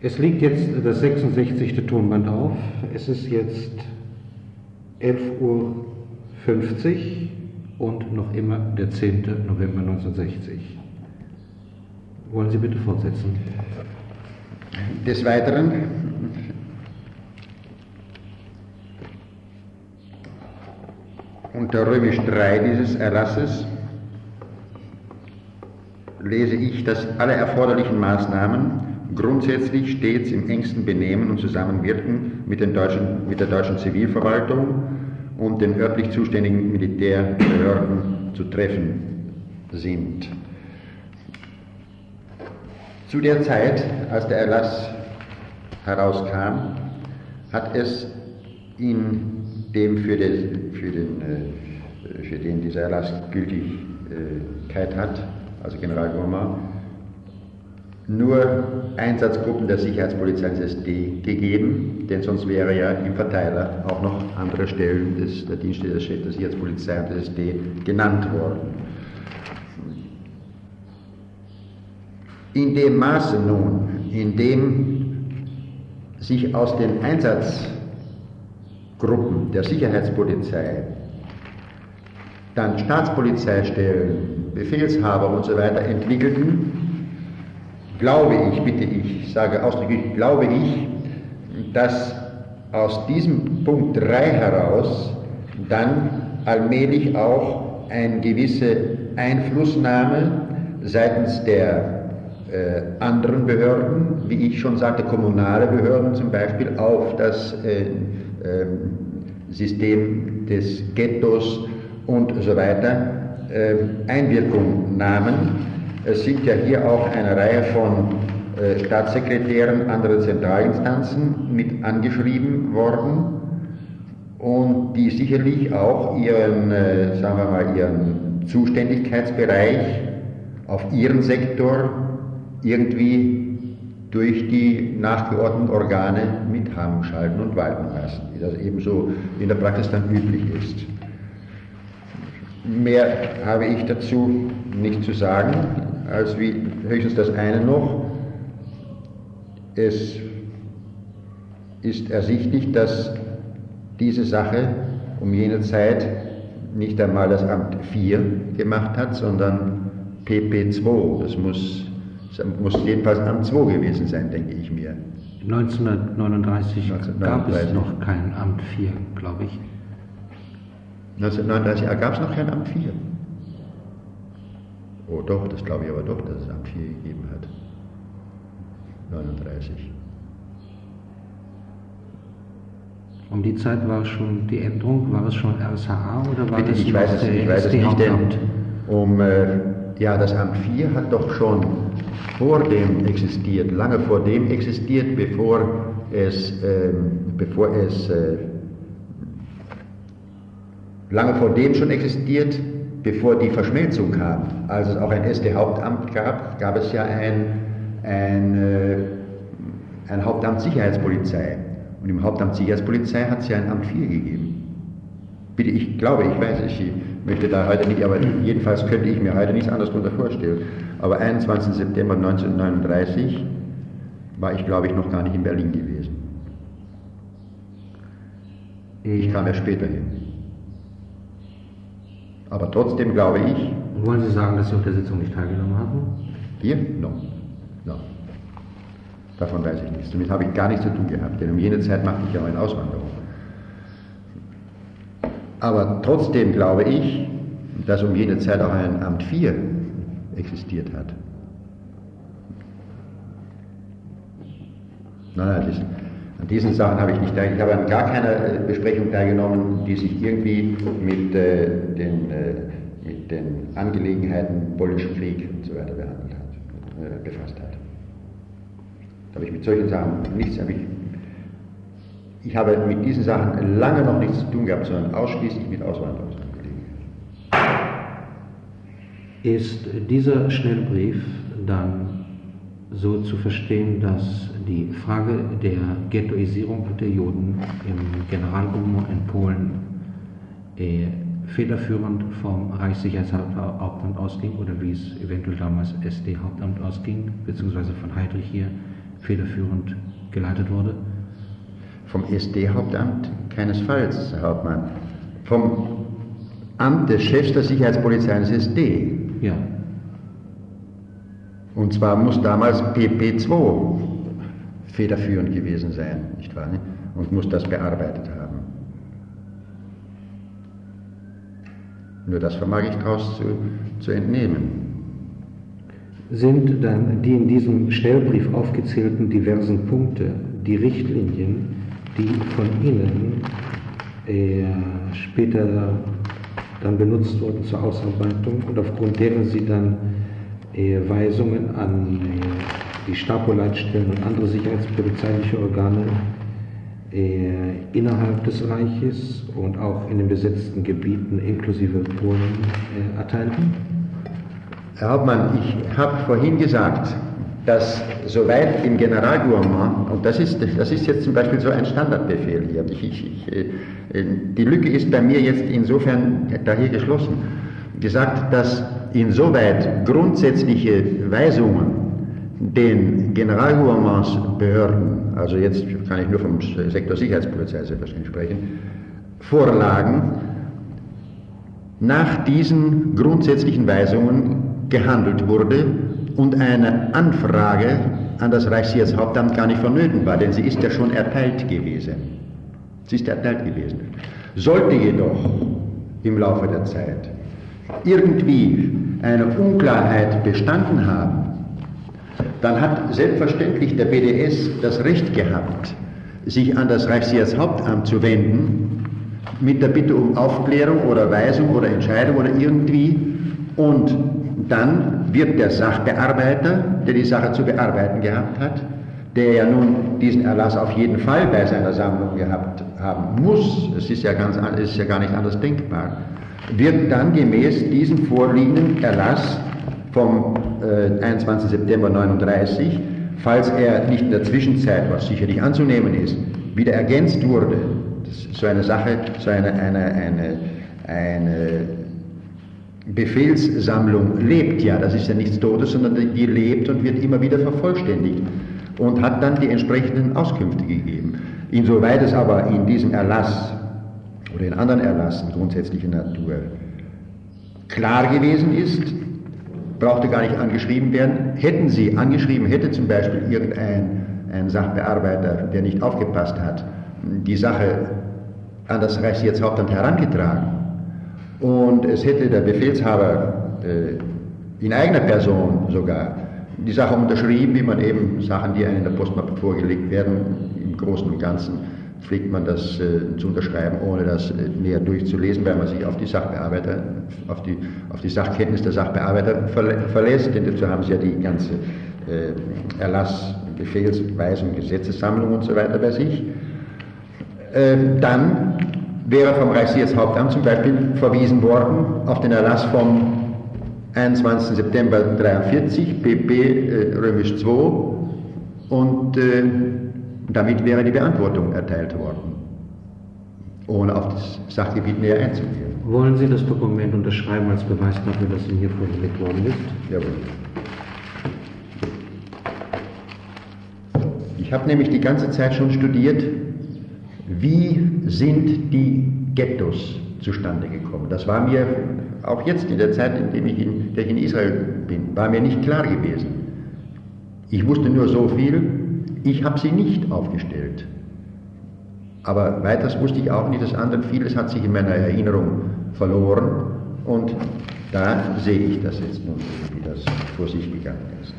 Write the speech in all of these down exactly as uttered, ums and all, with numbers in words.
Es liegt jetzt das sechsundsechzigste Tonband auf. Es ist jetzt elf Uhr fünfzig und noch immer der zehnte November neunzehnhundertsechzig. Wollen Sie bitte fortsetzen? Des Weiteren unter Römisch drei dieses Erlasses lese ich, dass alle erforderlichen Maßnahmen grundsätzlich stets im engsten Benehmen und Zusammenwirken mit, den deutschen, mit der deutschen Zivilverwaltung und den örtlich zuständigen Militärbehörden zu treffen sind. Zu der Zeit, als der Erlass herauskam, hat es in dem für den, für den, für den dieser Erlass Gültigkeit hat, also General Gomar, nur Einsatzgruppen der Sicherheitspolizei des S D gegeben, denn sonst wäre ja im Verteiler auch noch andere Stellen des, der Dienste der Sicherheitspolizei und des S D genannt worden. In dem Maße nun, in dem sich aus den Einsatzgruppen der Sicherheitspolizei dann Staatspolizeistellen, Befehlshaber und so weiter entwickelten, glaube ich, bitte ich, sage ausdrücklich, glaube ich, dass aus diesem Punkt drei heraus dann allmählich auch eine gewisse Einflussnahme seitens der äh, anderen Behörden, wie ich schon sagte, kommunale Behörden zum Beispiel, auf das äh, äh, System des Ghettos und so weiter äh, Einwirkung nahmen. Es sind ja hier auch eine Reihe von äh, Staatssekretären anderer Zentralinstanzen mit angeschrieben worden und die sicherlich auch ihren, äh, sagen wir mal, ihren Zuständigkeitsbereich auf ihren Sektor irgendwie durch die nachgeordneten Organe mit haben, schalten und walten lassen, wie das ebenso in der Praxis dann üblich ist. Mehr habe ich dazu nicht zu sagen, als wie höchstens das eine noch. Es ist ersichtlich, dass diese Sache um jene Zeit nicht einmal das Amt vier gemacht hat, sondern P P zwei. Das muss, das muss jedenfalls Amt zwei gewesen sein, denke ich mir. neunzehnhundertneununddreißig, neunzehnhundertneununddreißig gab es noch kein Amt vier, glaube ich. neunzehnhundertneununddreißig gab es noch kein Amt vier. Oh doch, das glaube ich aber doch, dass es Amt vier gegeben hat. neununddreißig. Um die Zeit war schon die Änderung, war es schon R S H A oder war Bitte, es ich weiß es, ich weiß es nicht, denn um, äh, ja, das Amt vier hat doch schon vor dem existiert, lange vor dem existiert, bevor es, äh, bevor es äh, lange vor dem schon existiert, bevor die Verschmelzung kam. Als es auch ein S D-Hauptamt gab, gab es ja ein, ein, äh, ein Hauptamt Sicherheitspolizei. Und im Hauptamt Sicherheitspolizei hat es ja ein Amt vier gegeben. Bitte, ich glaube, ich weiß es, ich möchte da heute nicht, aber jedenfalls könnte ich mir heute nichts anderes darunter vorstellen. Aber einundzwanzigsten September neunzehnhundertneununddreißig war ich, glaube ich, noch gar nicht in Berlin gewesen. Ich kam ja später hin. Aber trotzdem glaube ich... Wollen Sie sagen, dass Sie auf der Sitzung nicht teilgenommen hatten? Wir? No. No. Davon weiß ich nichts. Damit habe ich gar nichts zu tun gehabt, denn um jene Zeit machte ich ja meine Auswanderung. Aber trotzdem glaube ich, dass um jene Zeit auch ein Amt vier existiert hat. Nein, nein, das, an diesen Sachen habe ich nicht teilgenommen. Ich habe an gar keiner Besprechung teilgenommen, die sich irgendwie mit, äh, den, äh, mit den Angelegenheiten polnischen Krieg und so weiter behandelt hat, äh, befasst hat. Da habe ich mit solchen Sachen nichts, habe ich, ich habe mit diesen Sachen lange noch nichts zu tun gehabt, sondern ausschließlich mit Auswanderungsangelegenheiten. Ist dieser Schnellbrief dann so zu verstehen, dass die Frage der Ghettoisierung der Juden im Generalgouvernement in Polen äh, federführend vom Reichssicherheitshauptamt ausging oder wie es eventuell damals S D-Hauptamt ausging, beziehungsweise von Heydrich hier federführend geleitet wurde? Vom S D-Hauptamt keinesfalls, Herr Hauptmann. Vom Amt des Chefs der Sicherheitspolizei des S D. Ja. Und zwar muss damals P P zwei federführend gewesen sein, nicht wahr? Und muss das bearbeitet haben. Nur das vermag ich daraus zu, zu entnehmen. Sind dann die in diesem Schnellbrief aufgezählten diversen Punkte die Richtlinien, die von Ihnen äh, später dann benutzt wurden zur Ausarbeitung und aufgrund derer Sie dann äh, Weisungen an äh, die Stapo-Leitstellen und andere sicherheitspolizeiliche Organe äh, innerhalb des Reiches und auch in den besetzten Gebieten inklusive Polen äh, erteilten? Herr Hauptmann, ich habe vorhin gesagt, dass soweit im Generalgouvernement, und das ist, das ist jetzt zum Beispiel so ein Standardbefehl hier, ich, ich, ich, die Lücke ist bei mir jetzt insofern daher geschlossen, gesagt, dass insoweit grundsätzliche Weisungen den Generalgouvernementsbehörden, also jetzt kann ich nur vom Sektor Sicherheitspolizei selbstverständlich sprechen, vorlagen, nach diesen grundsätzlichen Weisungen gehandelt wurde und eine Anfrage an das Reichssicherheitshauptamt gar nicht vonnöten war, denn sie ist ja schon erteilt gewesen. Sie ist erteilt gewesen. Sollte jedoch im Laufe der Zeit irgendwie eine Unklarheit bestanden haben, dann hat selbstverständlich der B D S das Recht gehabt, sich an das Reichssicherheitshauptamt zu wenden, mit der Bitte um Aufklärung oder Weisung oder Entscheidung oder irgendwie, und dann wird der Sachbearbeiter, der die Sache zu bearbeiten gehabt hat, der ja nun diesen Erlass auf jeden Fall bei seiner Sammlung gehabt haben muss, es ist ja, ganz, es ist ja gar nicht anders denkbar, wird dann gemäß diesem vorliegenden Erlass vom äh, einundzwanzigsten September neununddreißig, falls er nicht in der Zwischenzeit, was sicherlich anzunehmen ist, wieder ergänzt wurde, das, so eine Sache, so eine, eine, eine, eine Befehlssammlung lebt ja, das ist ja nichts Totes, sondern die lebt und wird immer wieder vervollständigt und hat dann die entsprechenden Auskünfte gegeben. Insoweit es aber in diesem Erlass oder in anderen Erlassen grundsätzlicher Natur klar gewesen ist, brauchte gar nicht angeschrieben werden. Hätten Sie angeschrieben, hätte zum Beispiel irgendein ein Sachbearbeiter, der nicht aufgepasst hat, die Sache an das Reichssicherheitshauptamt herangetragen und es hätte der Befehlshaber äh, in eigener Person sogar die Sache unterschrieben, wie man eben Sachen, die einem in der Postmappe vorgelegt werden, im Großen und Ganzen pflegt man das äh, zu unterschreiben, ohne das äh, näher durchzulesen, weil man sich auf die Sachbearbeiter, auf die, auf die Sachkenntnis der Sachbearbeiter verlä verlässt, denn dazu haben sie ja die ganze äh, Erlass, Befehls-, Weisung, Gesetzessammlung und so weiter bei sich. Äh, dann wäre vom Reichssicherheitshauptamt zum Beispiel verwiesen worden auf den Erlass vom einundzwanzigsten September dreiundvierzig, P P äh, römisch zwei, und äh, damit wäre die Beantwortung erteilt worden, ohne auf das Sachgebiet näher einzugehen. Wollen Sie das Dokument unterschreiben als Beweis dafür, dass Ihnen hier vorgelegt worden ist? Jawohl. Ich habe nämlich die ganze Zeit schon studiert, wie sind die Ghettos zustande gekommen. Das war mir auch jetzt in der Zeit, in der ich in, der ich in Israel bin, war mir nicht klar gewesen. Ich wusste nur so viel, ich habe sie nicht aufgestellt. Aber weiters wusste ich auch nicht, das andere, vieles hat sich in meiner Erinnerung verloren und da sehe ich das jetzt nun, wie das vor sich gegangen ist.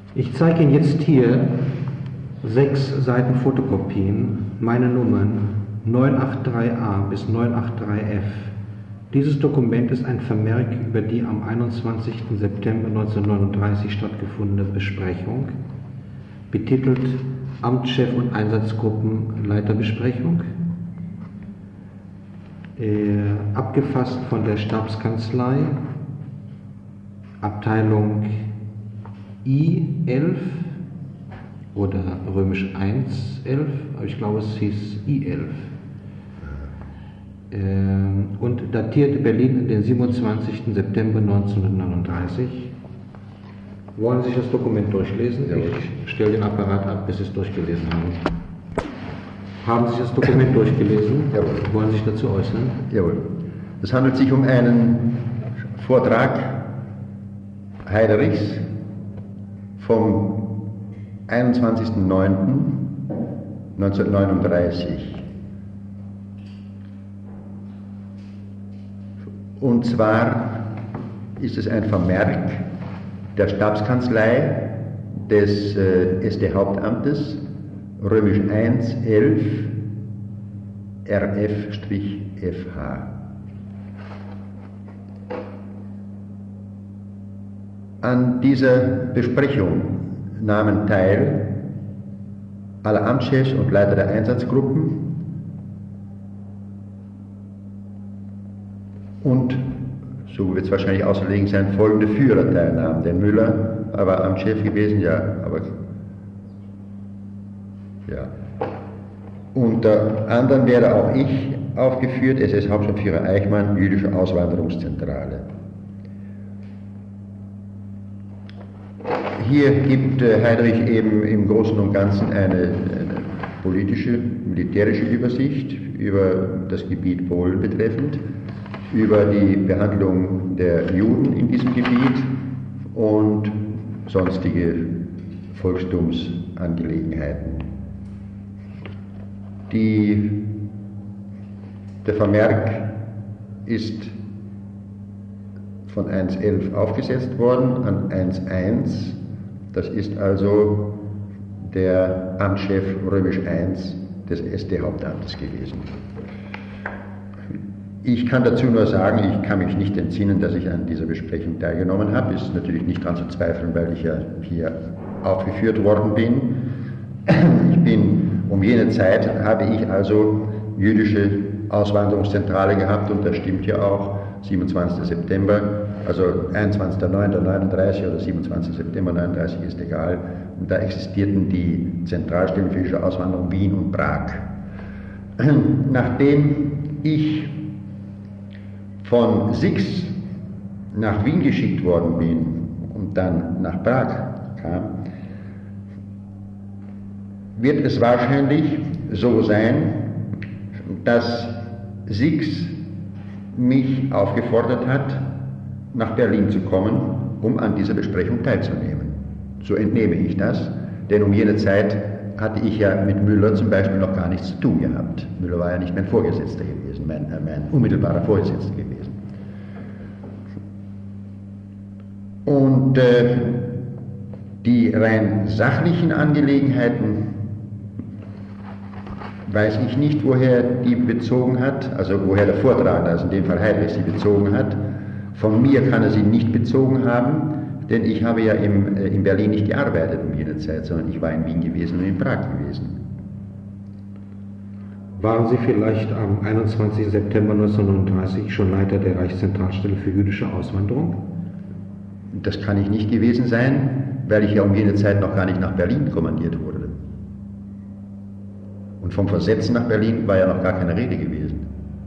Ich zeige Ihnen jetzt hier sechs Seiten Fotokopien, meine Nummern neun acht drei a bis neun acht drei f. Dieses Dokument ist ein Vermerk über die am einundzwanzigsten September neunzehnhundertneununddreißig stattgefundene Besprechung, betitelt Amtschef und Einsatzgruppenleiterbesprechung, äh, abgefasst von der Stabskanzlei, Abteilung I elf oder römisch eins elf, aber ich glaube es hieß I elf. Äh, und datiert Berlin den siebenundzwanzigsten September neunzehnhundertneununddreißig. Wollen Sie sich das Dokument durchlesen? Ja. Ich stelle den Apparat ab, bis Sie es durchgelesen haben. Haben Sie das Dokument durchgelesen? Jawohl. Wollen Sie sich dazu äußern? Jawohl. Es handelt sich um einen Vortrag Heiderichs vom einundzwanzigsten neunten neunzehnhundertneununddreißig. Und zwar ist es ein Vermerk der Stabskanzlei des äh, S D Hauptamtes, römisch eins elf R F F H. An dieser Besprechung nahmen teil alle Amtschefs und Leiter der Einsatzgruppen und, so wird es wahrscheinlich außerlegen sein, folgende Führer teilnahmen. Der Müller war Amtschef gewesen, ja, aber ja. Unter anderem wäre auch ich aufgeführt, S S-Hauptstabsführer Eichmann, Jüdische Auswanderungszentrale. Hier gibt Heidrich eben im Großen und Ganzen eine, eine politische, militärische Übersicht über das Gebiet Polen betreffend, über die Behandlung der Juden in diesem Gebiet und sonstige Volkstumsangelegenheiten. Die, der Vermerk ist von eins elf aufgesetzt worden an eins eins. Das ist also der Amtschef römisch eins des S D Hauptamtes gewesen. Ich kann dazu nur sagen, ich kann mich nicht entsinnen, dass ich an dieser Besprechung teilgenommen habe. Ist natürlich nicht dran zu zweifeln, weil ich ja hier aufgeführt worden bin. Ich bin, um jene Zeit habe ich also jüdische Auswanderungszentrale gehabt und das stimmt ja auch, siebenundzwanzigsten September, also einundzwanzigsten neunten neununddreißig oder siebenundzwanzigsten September neununddreißig ist egal. Und da existierten die Zentralstellen für jüdische Auswanderung Wien und Prag. Nachdem ich von Six nach Wien geschickt worden bin und dann nach Prag kam, wird es wahrscheinlich so sein, dass Six mich aufgefordert hat, nach Berlin zu kommen, um an dieser Besprechung teilzunehmen. So entnehme ich das, denn um jene Zeit hatte ich ja mit Müller zum Beispiel noch gar nichts zu tun gehabt. Müller war ja nicht mein Vorgesetzter gewesen, mein, äh, mein unmittelbarer Vorgesetzter gewesen. Und äh, die rein sachlichen Angelegenheiten weiß ich nicht, woher die bezogen hat, also woher der Vortragende, also in dem Fall Heidrich, sie bezogen hat. Von mir kann er sie nicht bezogen haben, denn ich habe ja im, äh, in Berlin nicht gearbeitet um jene Zeit, sondern ich war in Wien gewesen und in Prag gewesen. Waren Sie vielleicht am einundzwanzigsten September neunzehnhundertneununddreißig schon Leiter der Reichszentralstelle für jüdische Auswanderung? Das kann ich nicht gewesen sein, weil ich ja um jene Zeit noch gar nicht nach Berlin kommandiert wurde. Und vom Versetzen nach Berlin war ja noch gar keine Rede gewesen.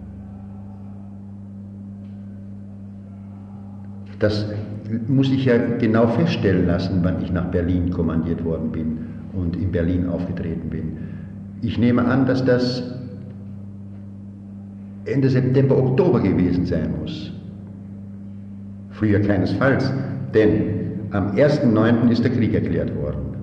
Das muss ich ja genau feststellen lassen, wann ich nach Berlin kommandiert worden bin und in Berlin aufgetreten bin. Ich nehme an, dass das Ende September, Oktober gewesen sein muss. Früher keinesfalls, denn am ersten neunten ist der Krieg erklärt worden.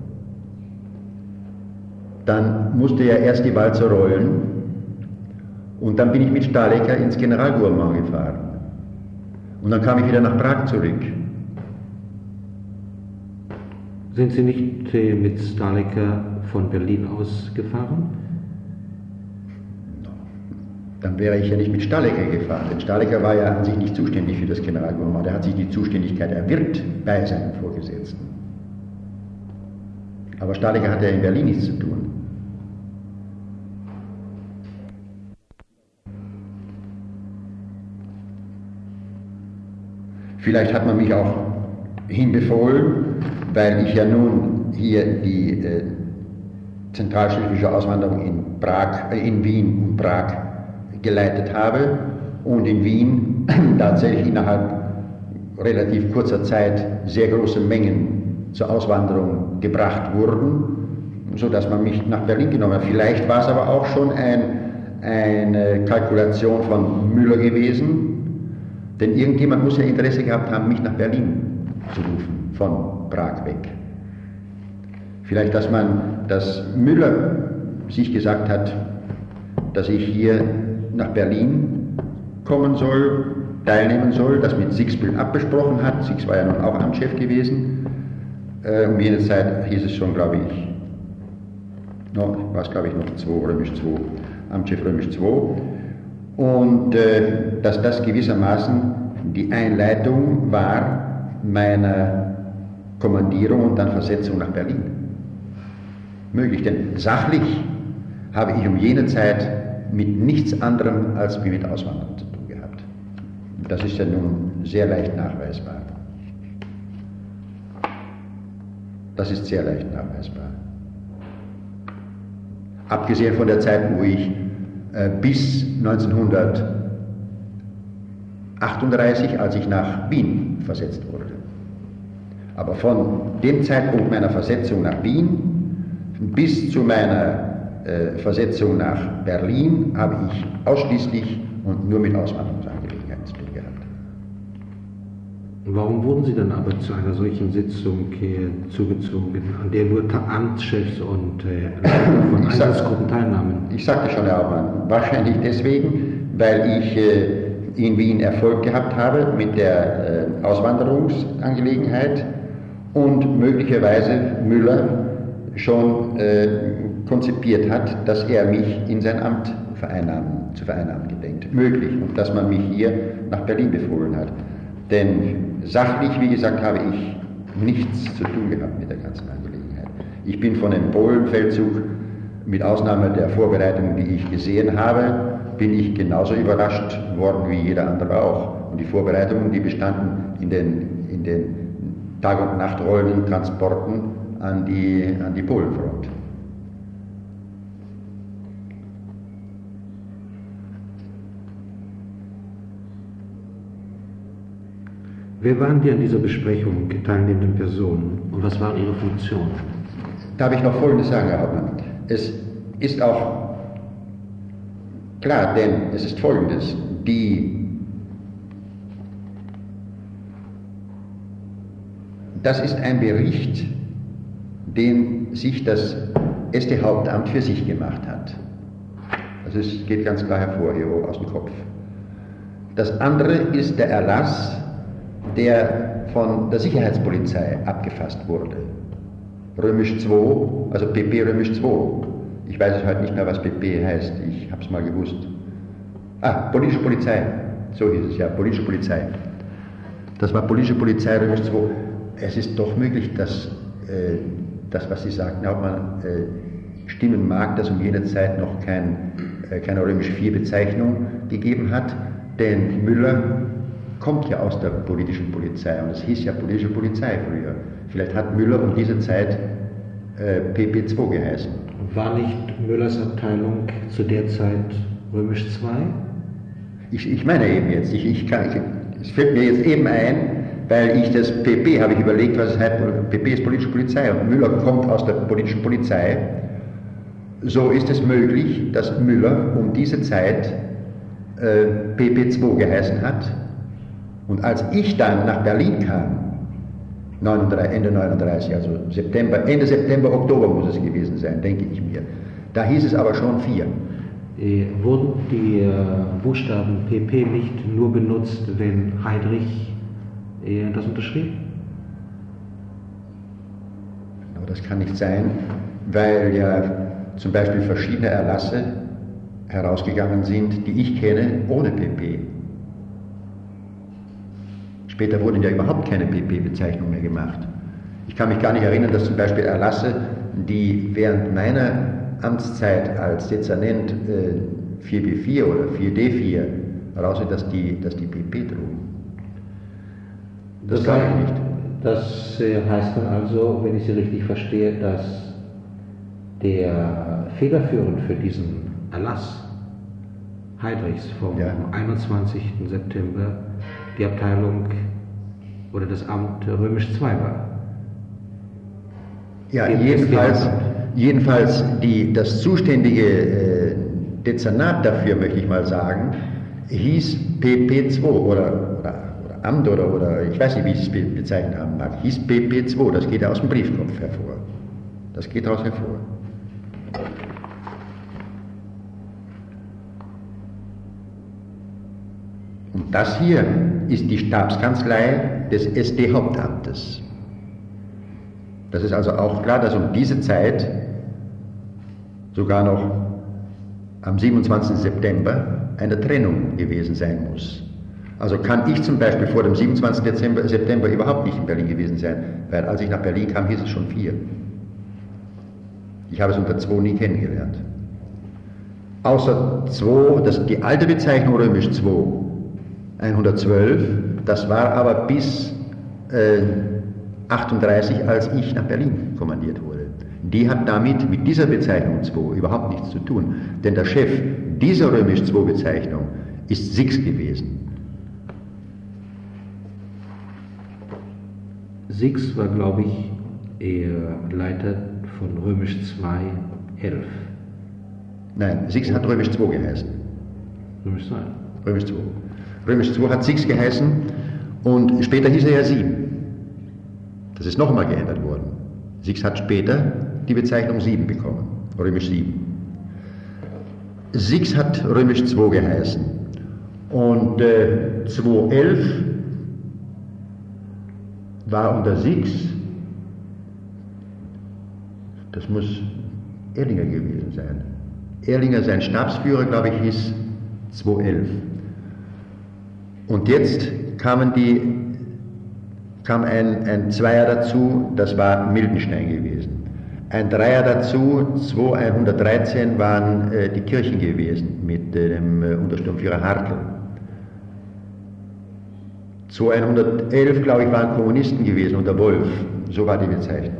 Dann musste ja erst die Walzer rollen und dann bin ich mit Stahlecker ins Generalgouvernement gefahren. Und dann kam ich wieder nach Prag zurück. Sind Sie nicht äh, mit Staliker von Berlin aus gefahren? Dann wäre ich ja nicht mit Staliker gefahren, denn Staliker war ja an sich nicht zuständig für das Generalgouvernement. Der hat sich die Zuständigkeit erwirkt bei seinen Vorgesetzten. Aber Staliker hat ja in Berlin nichts zu tun. Vielleicht hat man mich auch hinbefohlen, weil ich ja nun hier die äh, zentralstädtische Auswanderung in, Prag, äh, in Wien und Prag geleitet habe und in Wien tatsächlich innerhalb relativ kurzer Zeit sehr große Mengen zur Auswanderung gebracht wurden, sodass man mich nach Berlin genommen hat. Vielleicht war es aber auch schon ein, eine Kalkulation von Müller gewesen, denn irgendjemand muss ja Interesse gehabt haben, mich nach Berlin zu rufen, von Prag weg. Vielleicht, dass man, dass Müller sich gesagt hat, dass ich hier nach Berlin kommen soll, teilnehmen soll, das mit Sixbühl abgesprochen hat. Six war ja nun auch Amtschef gewesen. Äh, um jene Zeit hieß es schon, glaube ich, no, war es glaube ich noch zwei, Römisch zwei, Amtschef Römisch zwei. Und äh, dass das gewissermaßen die Einleitung war meiner Kommandierung und dann Versetzung nach Berlin. Möglich, denn sachlich habe ich um jene Zeit mit nichts anderem als wie mit Auswanderung zu tun gehabt. Das ist ja nun sehr leicht nachweisbar. Das ist sehr leicht nachweisbar. Abgesehen von der Zeit, wo ich äh, bis neunzehnhundertachtunddreißig, als ich nach Wien versetzt wurde. Aber von dem Zeitpunkt meiner Versetzung nach Wien bis zu meiner äh, Versetzung nach Berlin habe ich ausschließlich und nur mit Auswanderungsangelegenheiten zu tun gehabt. Warum wurden Sie dann aber zu einer solchen Sitzung äh, zugezogen, an der nur Amtschefs und äh, von Einsatzgruppen teilnahmen? Ich sagte schon, Herr Hauptmann, wahrscheinlich deswegen, weil ich äh, in Wien Erfolg gehabt habe mit der äh, Auswanderungsangelegenheit und möglicherweise Müller schon äh, konzipiert hat, dass er mich in sein Amt vereinnahmen, zu vereinnahmen gedenkt. Möglich. Und dass man mich hier nach Berlin befohlen hat. Denn sachlich, wie gesagt, habe ich nichts zu tun gehabt mit der ganzen Angelegenheit. Ich bin von dem Polenfeldzug, mit Ausnahme der Vorbereitungen, die ich gesehen habe, bin ich genauso überrascht worden wie jeder andere auch. Und die Vorbereitungen, die bestanden in den, in den Tag- und Nachtrollenden Transporten an die, an die Polenfront. Wer waren die an dieser Besprechung teilnehmenden Personen und was war ihre Funktion? Darf ich noch Folgendes sagen, Herr Hauptmann? Es ist auch klar, denn es ist Folgendes. Die, das ist ein Bericht, den sich das erste Hauptamt für sich gemacht hat. Also es geht ganz klar hervor hier aus dem Kopf. Das andere ist der Erlass, der von der Sicherheitspolizei abgefasst wurde. Römisch zwei, also P P Römisch zwei. Ich weiß es heute nicht mehr, was P P heißt, ich habe es mal gewusst. Ah, politische Polizei, so hieß es ja, politische Polizei. Das war politische Polizei Römisch zwei. Es ist doch möglich, dass äh, das, was Sie sagten, ob man äh, stimmen mag, dass um jene Zeit noch kein, äh, keine Römisch vier Bezeichnung gegeben hat, denn Müller kommt ja aus der politischen Polizei und es hieß ja politische Polizei früher. Vielleicht hat Müller um diese Zeit äh, P P zwei geheißen. War nicht Müllers Abteilung zu der Zeit Römisch zwei? Ich, ich meine eben jetzt, ich, ich kann, ich, es fällt mir jetzt eben ein, weil ich das P P, habe ich überlegt, was es heißt, P P ist politische Polizei und Müller kommt aus der politischen Polizei. So ist es möglich, dass Müller um diese Zeit äh, P P zwei geheißen hat. Und als ich dann nach Berlin kam, Ende neununddreißig, also September, Ende September, Oktober muss es gewesen sein, denke ich mir, da hieß es aber schon vier. Äh, wurden die äh, Buchstaben P P nicht nur benutzt, wenn Heydrich das unterschrieb? das kann nicht sein, weil ja zum Beispiel verschiedene Erlasse herausgegangen sind, die ich kenne, ohne P P. Später wurden ja überhaupt keine P P-Bezeichnungen mehr gemacht. Ich kann mich gar nicht erinnern, dass zum Beispiel Erlasse, die während meiner Amtszeit als Dezernent äh, vier B vier oder vier D vier heraus sind, dass die, dass die P P trugen. Das, das glaube ich nicht. Das heißt dann also, wenn ich Sie richtig verstehe, dass der federführend für diesen Erlass Heydrichs vom ja. einundzwanzigsten September die Abteilung oder das Amt Römisch zwei war. Ja, jedenfalls, jedenfalls die, das zuständige äh, Dezernat dafür, möchte ich mal sagen, hieß P P zwei oder, oder, oder Amt oder, oder ich weiß nicht, wie ich es bezeichnet haben mag, hieß P P zwei, das geht aus dem Briefkopf hervor. Das geht daraus hervor. Und das hier ist die Stabskanzlei des S D-Hauptamtes. Das ist also auch klar, dass um diese Zeit sogar noch am siebenundzwanzigsten September eine Trennung gewesen sein muss. Also kann ich zum Beispiel vor dem siebenundzwanzigsten September überhaupt nicht in Berlin gewesen sein, weil als ich nach Berlin kam, hieß es schon vier. Ich habe es unter zwei nie kennengelernt. Außer zwei, das, die alte Bezeichnung römisch zwei, hundertzwölf, das war aber bis äh, achtunddreißig, als ich nach Berlin kommandiert wurde. Die hat damit mit dieser Bezeichnung zwei überhaupt nichts zu tun, denn der Chef dieser römisch zwei Bezeichnung ist Six gewesen. Six war, glaube ich, eher Leiter von römisch zwei elf. Nein, Six hat römisch zwei geheißen. Römisch zwei? Römisch zwei. Römisch zwei hat Six geheißen und später hieß er ja sieben. Das ist nochmal geändert worden. Six hat später die Bezeichnung sieben bekommen, römisch sieben. Six hat römisch zwei geheißen und äh, zwei elf war unter Six, das muss Erlinger gewesen sein. Erlinger, sein Stabsführer, glaube ich, hieß zwei elf. Und jetzt kamen die, kam ein, ein Zweier dazu, das war Mildenstein gewesen. Ein Dreier dazu, zwei hundertdreizehn waren äh, die Kirchen gewesen mit äh, dem äh, Untersturmführer Hartl. zwei hundertelf, glaube ich, waren Kommunisten gewesen unter Wolf. So war die Bezeichnung.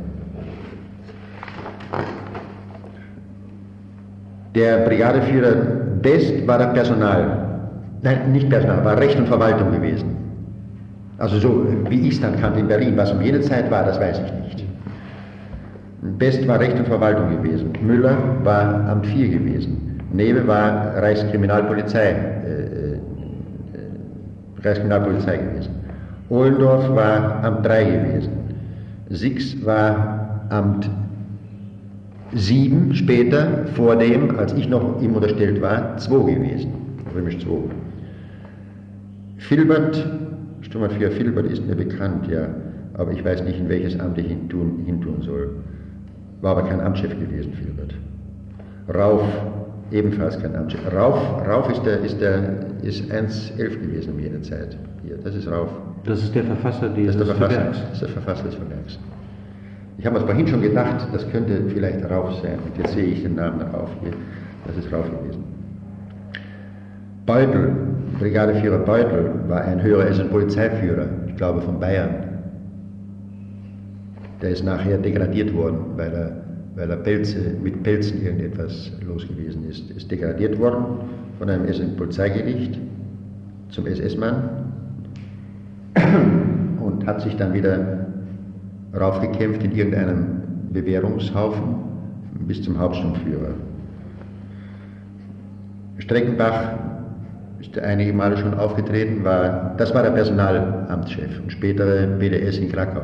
Der Brigadeführer Best war der Personal, nein, nicht Personal, war Recht und Verwaltung gewesen. Also so, wie ich es dann kannte in Berlin. Was um jene Zeit war, das weiß ich nicht. Best war Recht und Verwaltung gewesen. Müller war Amt vier gewesen. Newe war Reichskriminalpolizei, äh, äh, Reichskriminalpolizei gewesen. Ohlendorf war Amt drei gewesen. Six war Amt sieben, später, vor dem, als ich noch ihm unterstellt war, zwei gewesen. Römisch zwei. Filbert, Sturmbannführer Filbert ist mir bekannt, ja, aber ich weiß nicht, in welches Amt ich hintun, hintun soll. War aber kein Amtschef gewesen, Filbert. Rauf, ebenfalls kein Amtschef. Rauf, Rauf ist der, ist der, ist eins elf gewesen um jene Zeit. Hier, das ist Rauf. Das ist der Verfasser dieses das ist der Verfasser, Verwerks. Das ist der Verfasser des Verwerks. Ich habe mir vorhin schon gedacht, das könnte vielleicht Rauf sein. Und jetzt sehe ich den Namen Rauf hier. Das ist Rauf gewesen. Beutel, Brigadeführer Beutel, war ein höherer S S-Polizeiführer, ich glaube von Bayern. Der ist nachher degradiert worden, weil er, weil er Pelze, mit Pelzen irgendetwas los gewesen ist. Ist degradiert worden von einem S S-Polizeigericht zum S S-Mann und hat sich dann wieder raufgekämpft in irgendeinem Bewährungshaufen bis zum Hauptsturmführer. Streckenbach ist einige Male schon aufgetreten, war, das war der Personalamtschef und spätere B D S in Krakau.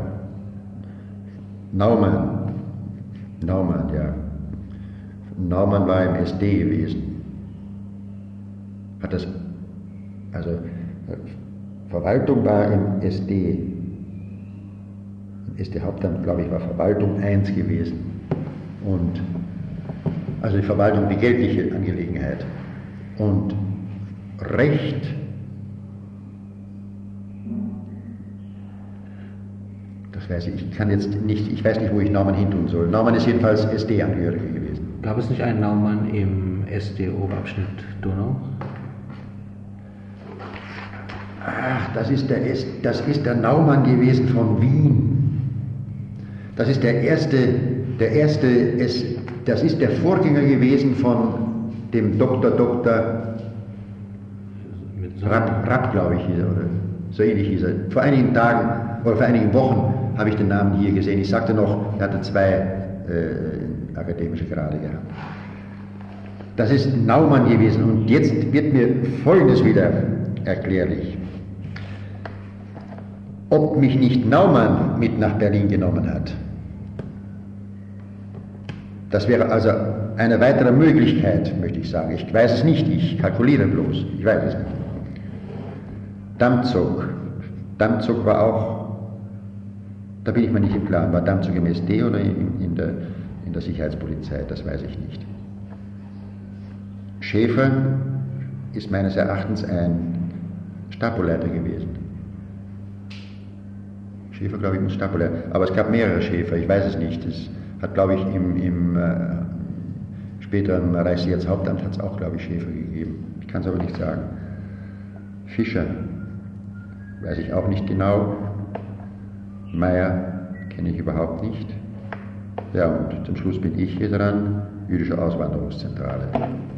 Naumann, Naumann, ja. Naumann war im S D gewesen. Hat das, also Verwaltung war im S D. Im erste Hauptamt, glaube ich, war Verwaltung eins gewesen. Und also die Verwaltung, die geldliche Angelegenheit. Und Recht, das weiß ich, ich kann jetzt nicht, ich weiß nicht, wo ich Naumann hintun soll. Naumann ist jedenfalls S D-Angehöriger gewesen. Gab es nicht einen Naumann im S D-Oberabschnitt Donau? Ach, das ist, der, das ist der Naumann gewesen von Wien. Das ist der erste, der erste, das ist der Vorgänger gewesen von dem Doktor Doktor Rapp, Rapp glaube ich, hieß er, oder so ähnlich hieß er. Vor einigen Tagen oder vor einigen Wochen habe ich den Namen hier gesehen. Ich sagte noch, er hatte zwei äh, akademische Grade gehabt. Das ist Naumann gewesen und jetzt wird mir Folgendes wieder erklärlich. Ob mich nicht Naumann mit nach Berlin genommen hat, das wäre also eine weitere Möglichkeit, möchte ich sagen. Ich weiß es nicht, ich kalkuliere bloß, ich weiß es nicht. Damzug, Damzug war auch, da bin ich mir nicht im Klaren, war Damzug im S D oder in, in, der, in der Sicherheitspolizei, das weiß ich nicht. Schäfer ist meines Erachtens ein Stapoleiter gewesen. Schäfer, glaube ich, muss Stapoleiter, aber es gab mehrere Schäfer, ich weiß es nicht. Es hat, glaube ich, im, im äh, späteren Reichssicherheitshauptamt hat es auch, glaube ich, Schäfer gegeben. Ich kann es aber nicht sagen. Fischer, weiß ich auch nicht genau. Meyer kenne ich überhaupt nicht. Ja, und zum Schluss bin ich hier dran, Jüdische Auswanderungszentrale.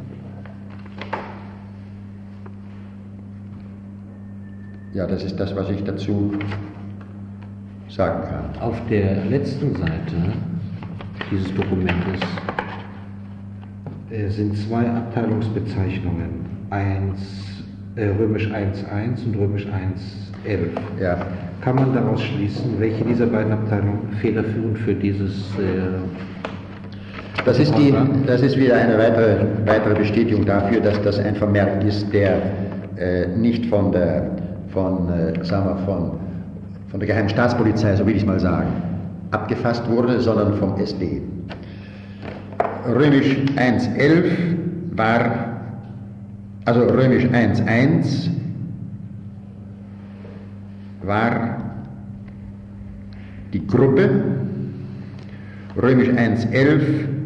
Ja, das ist das, was ich dazu sagen kann. Auf der letzten Seite dieses Dokumentes äh, sind zwei Abteilungsbezeichnungen, eins, äh, römisch eins Punkt eins und römisch eins Punkt elf. Ja. Kann man daraus schließen, welche dieser beiden Abteilungen federführend für dieses äh, das ist, die, das ist wieder eine weitere, weitere Bestätigung dafür, dass das ein Vermerk ist, der äh, nicht von der, von, äh, sagen wir, von, von der Geheimen Staatspolizei, so will ich mal sagen, abgefasst wurde, sondern vom S D. Römisch eins Punkt elf war, also Römisch eins Punkt eins war die Gruppe, Römisch eins Punkt elf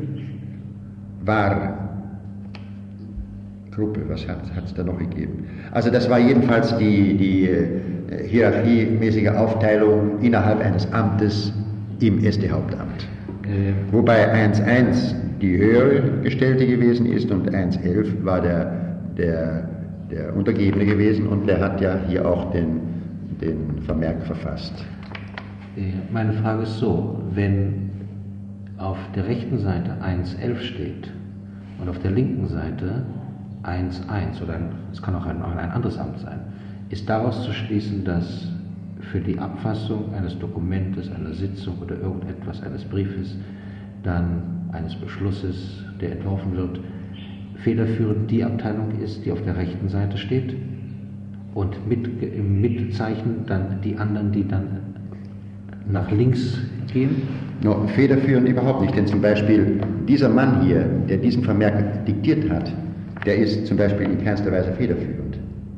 war Gruppe, was hat es da noch gegeben? Also das war jedenfalls die, die äh, hierarchiemäßige Aufteilung innerhalb eines Amtes im S D-Hauptamt. Äh. Wobei eins Punkt eins die höhere Gestellte gewesen ist und eins Punkt elf war der, der, der Untergebene gewesen und der hat ja hier auch den, den Vermerk verfasst. Meine Frage ist so, wenn auf der rechten Seite eins Punkt elf steht und auf der linken Seite eins Punkt eins oder es kann auch ein, ein anderes Amt sein, ist daraus zu schließen, dass für die Abfassung eines Dokumentes, einer Sitzung oder irgendetwas, eines Briefes, dann eines Beschlusses, der entworfen wird, federführend die Abteilung ist, die auf der rechten Seite steht und mit, im Mitzeichen dann die anderen, die dann nach links gehen? No, federführend überhaupt nicht, denn zum Beispiel dieser Mann hier, der diesen Vermerk diktiert hat, der ist zum Beispiel in keinster Weise federführend.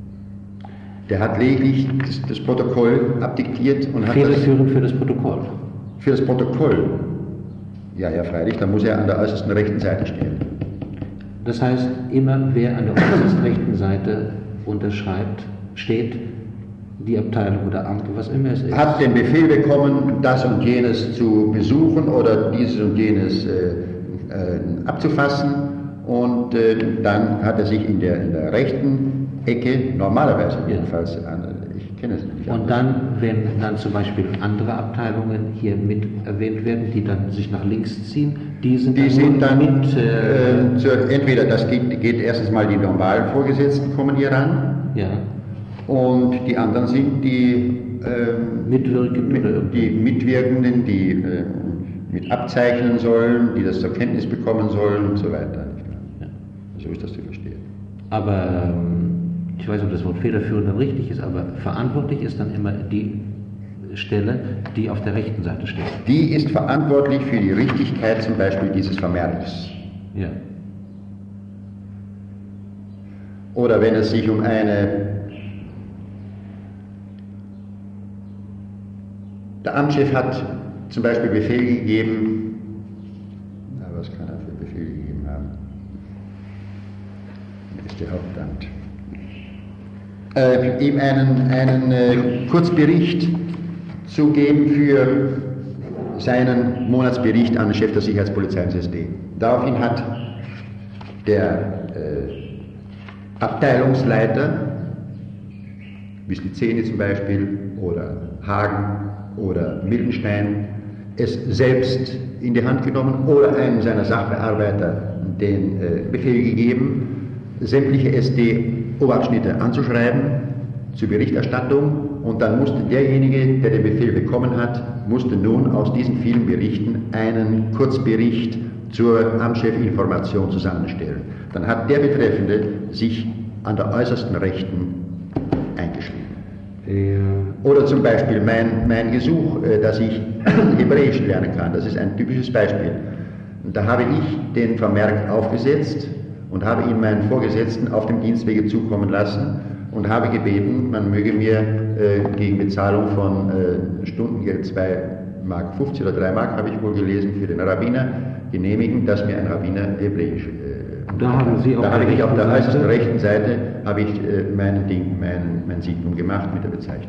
Der hat lediglich das, das Protokoll abdiktiert und hat federführend das, für das Protokoll? Für das Protokoll. Ja, ja, freilich, da muss er an der äußersten rechten Seite stehen. Das heißt, immer wer an der äußersten rechten Seite unterschreibt, steht, die Abteilung oder Amt, was immer es ist. Hat den Befehl bekommen, das und jenes zu besuchen oder dieses und jenes äh, äh, abzufassen und äh, dann hat er sich in der, in der rechten Ecke, normalerweise jedenfalls, ja. an, ich kenne es nicht. Und dann, wenn dann zum Beispiel andere Abteilungen hier mit erwähnt werden, die dann sich nach links ziehen, die sind die dann, sind dann mit... Äh, äh, zur, entweder, das geht, geht erstens mal, die normalen Vorgesetzten kommen hier ran. Ja. Und die anderen sind die, äh, Mitwirkenden, mit, die Mitwirkenden, die äh, mit abzeichnen sollen, die das zur Kenntnis bekommen sollen und so weiter. Ja. So ist das zu verstehen. Aber ähm, ich weiß nicht, ob das Wort federführend dann richtig ist, aber verantwortlich ist dann immer die Stelle, die auf der rechten Seite steht. Die ist verantwortlich für die Richtigkeit zum Beispiel dieses Vermerks. Ja. Oder wenn es sich um eine, der Amtschef hat zum Beispiel Befehl gegeben, na, was kann er für Befehl gegeben haben? Das ist der Hauptamt. Äh, ihm einen, einen äh, Kurzbericht zu geben für seinen Monatsbericht an den Chef der Sicherheitspolizei ins S D. Daraufhin hat der äh, Abteilungsleiter, Wisliceni zum Beispiel, oder Hagen oder Mildenstein, es selbst in die Hand genommen oder einem seiner Sachbearbeiter den äh, Befehl gegeben, sämtliche S D-Oberabschnitte anzuschreiben zur Berichterstattung, und dann musste derjenige, der den Befehl bekommen hat, musste nun aus diesen vielen Berichten einen Kurzbericht zur Amtschefinformation zusammenstellen. Dann hat der Betreffende sich an der äußersten Rechten eingeschrieben. Ja. Oder zum Beispiel mein, mein Gesuch, äh, dass ich Hebräisch lernen kann, das ist ein typisches Beispiel. Und da habe ich den Vermerk aufgesetzt und habe ihn meinen Vorgesetzten auf dem Dienstwege zukommen lassen und habe gebeten, man möge mir äh, gegen Bezahlung von äh, Stundengeld zwei Mark fünfzig oder drei Mark, habe ich wohl gelesen, für den Rabbiner genehmigen, dass mir ein Rabbiner Hebräisch äh, da haben Sie da habe ich auf der äußersten rechten Seite habe ich äh, mein Ding, mein, mein Signum gemacht mit der Bezeichnung.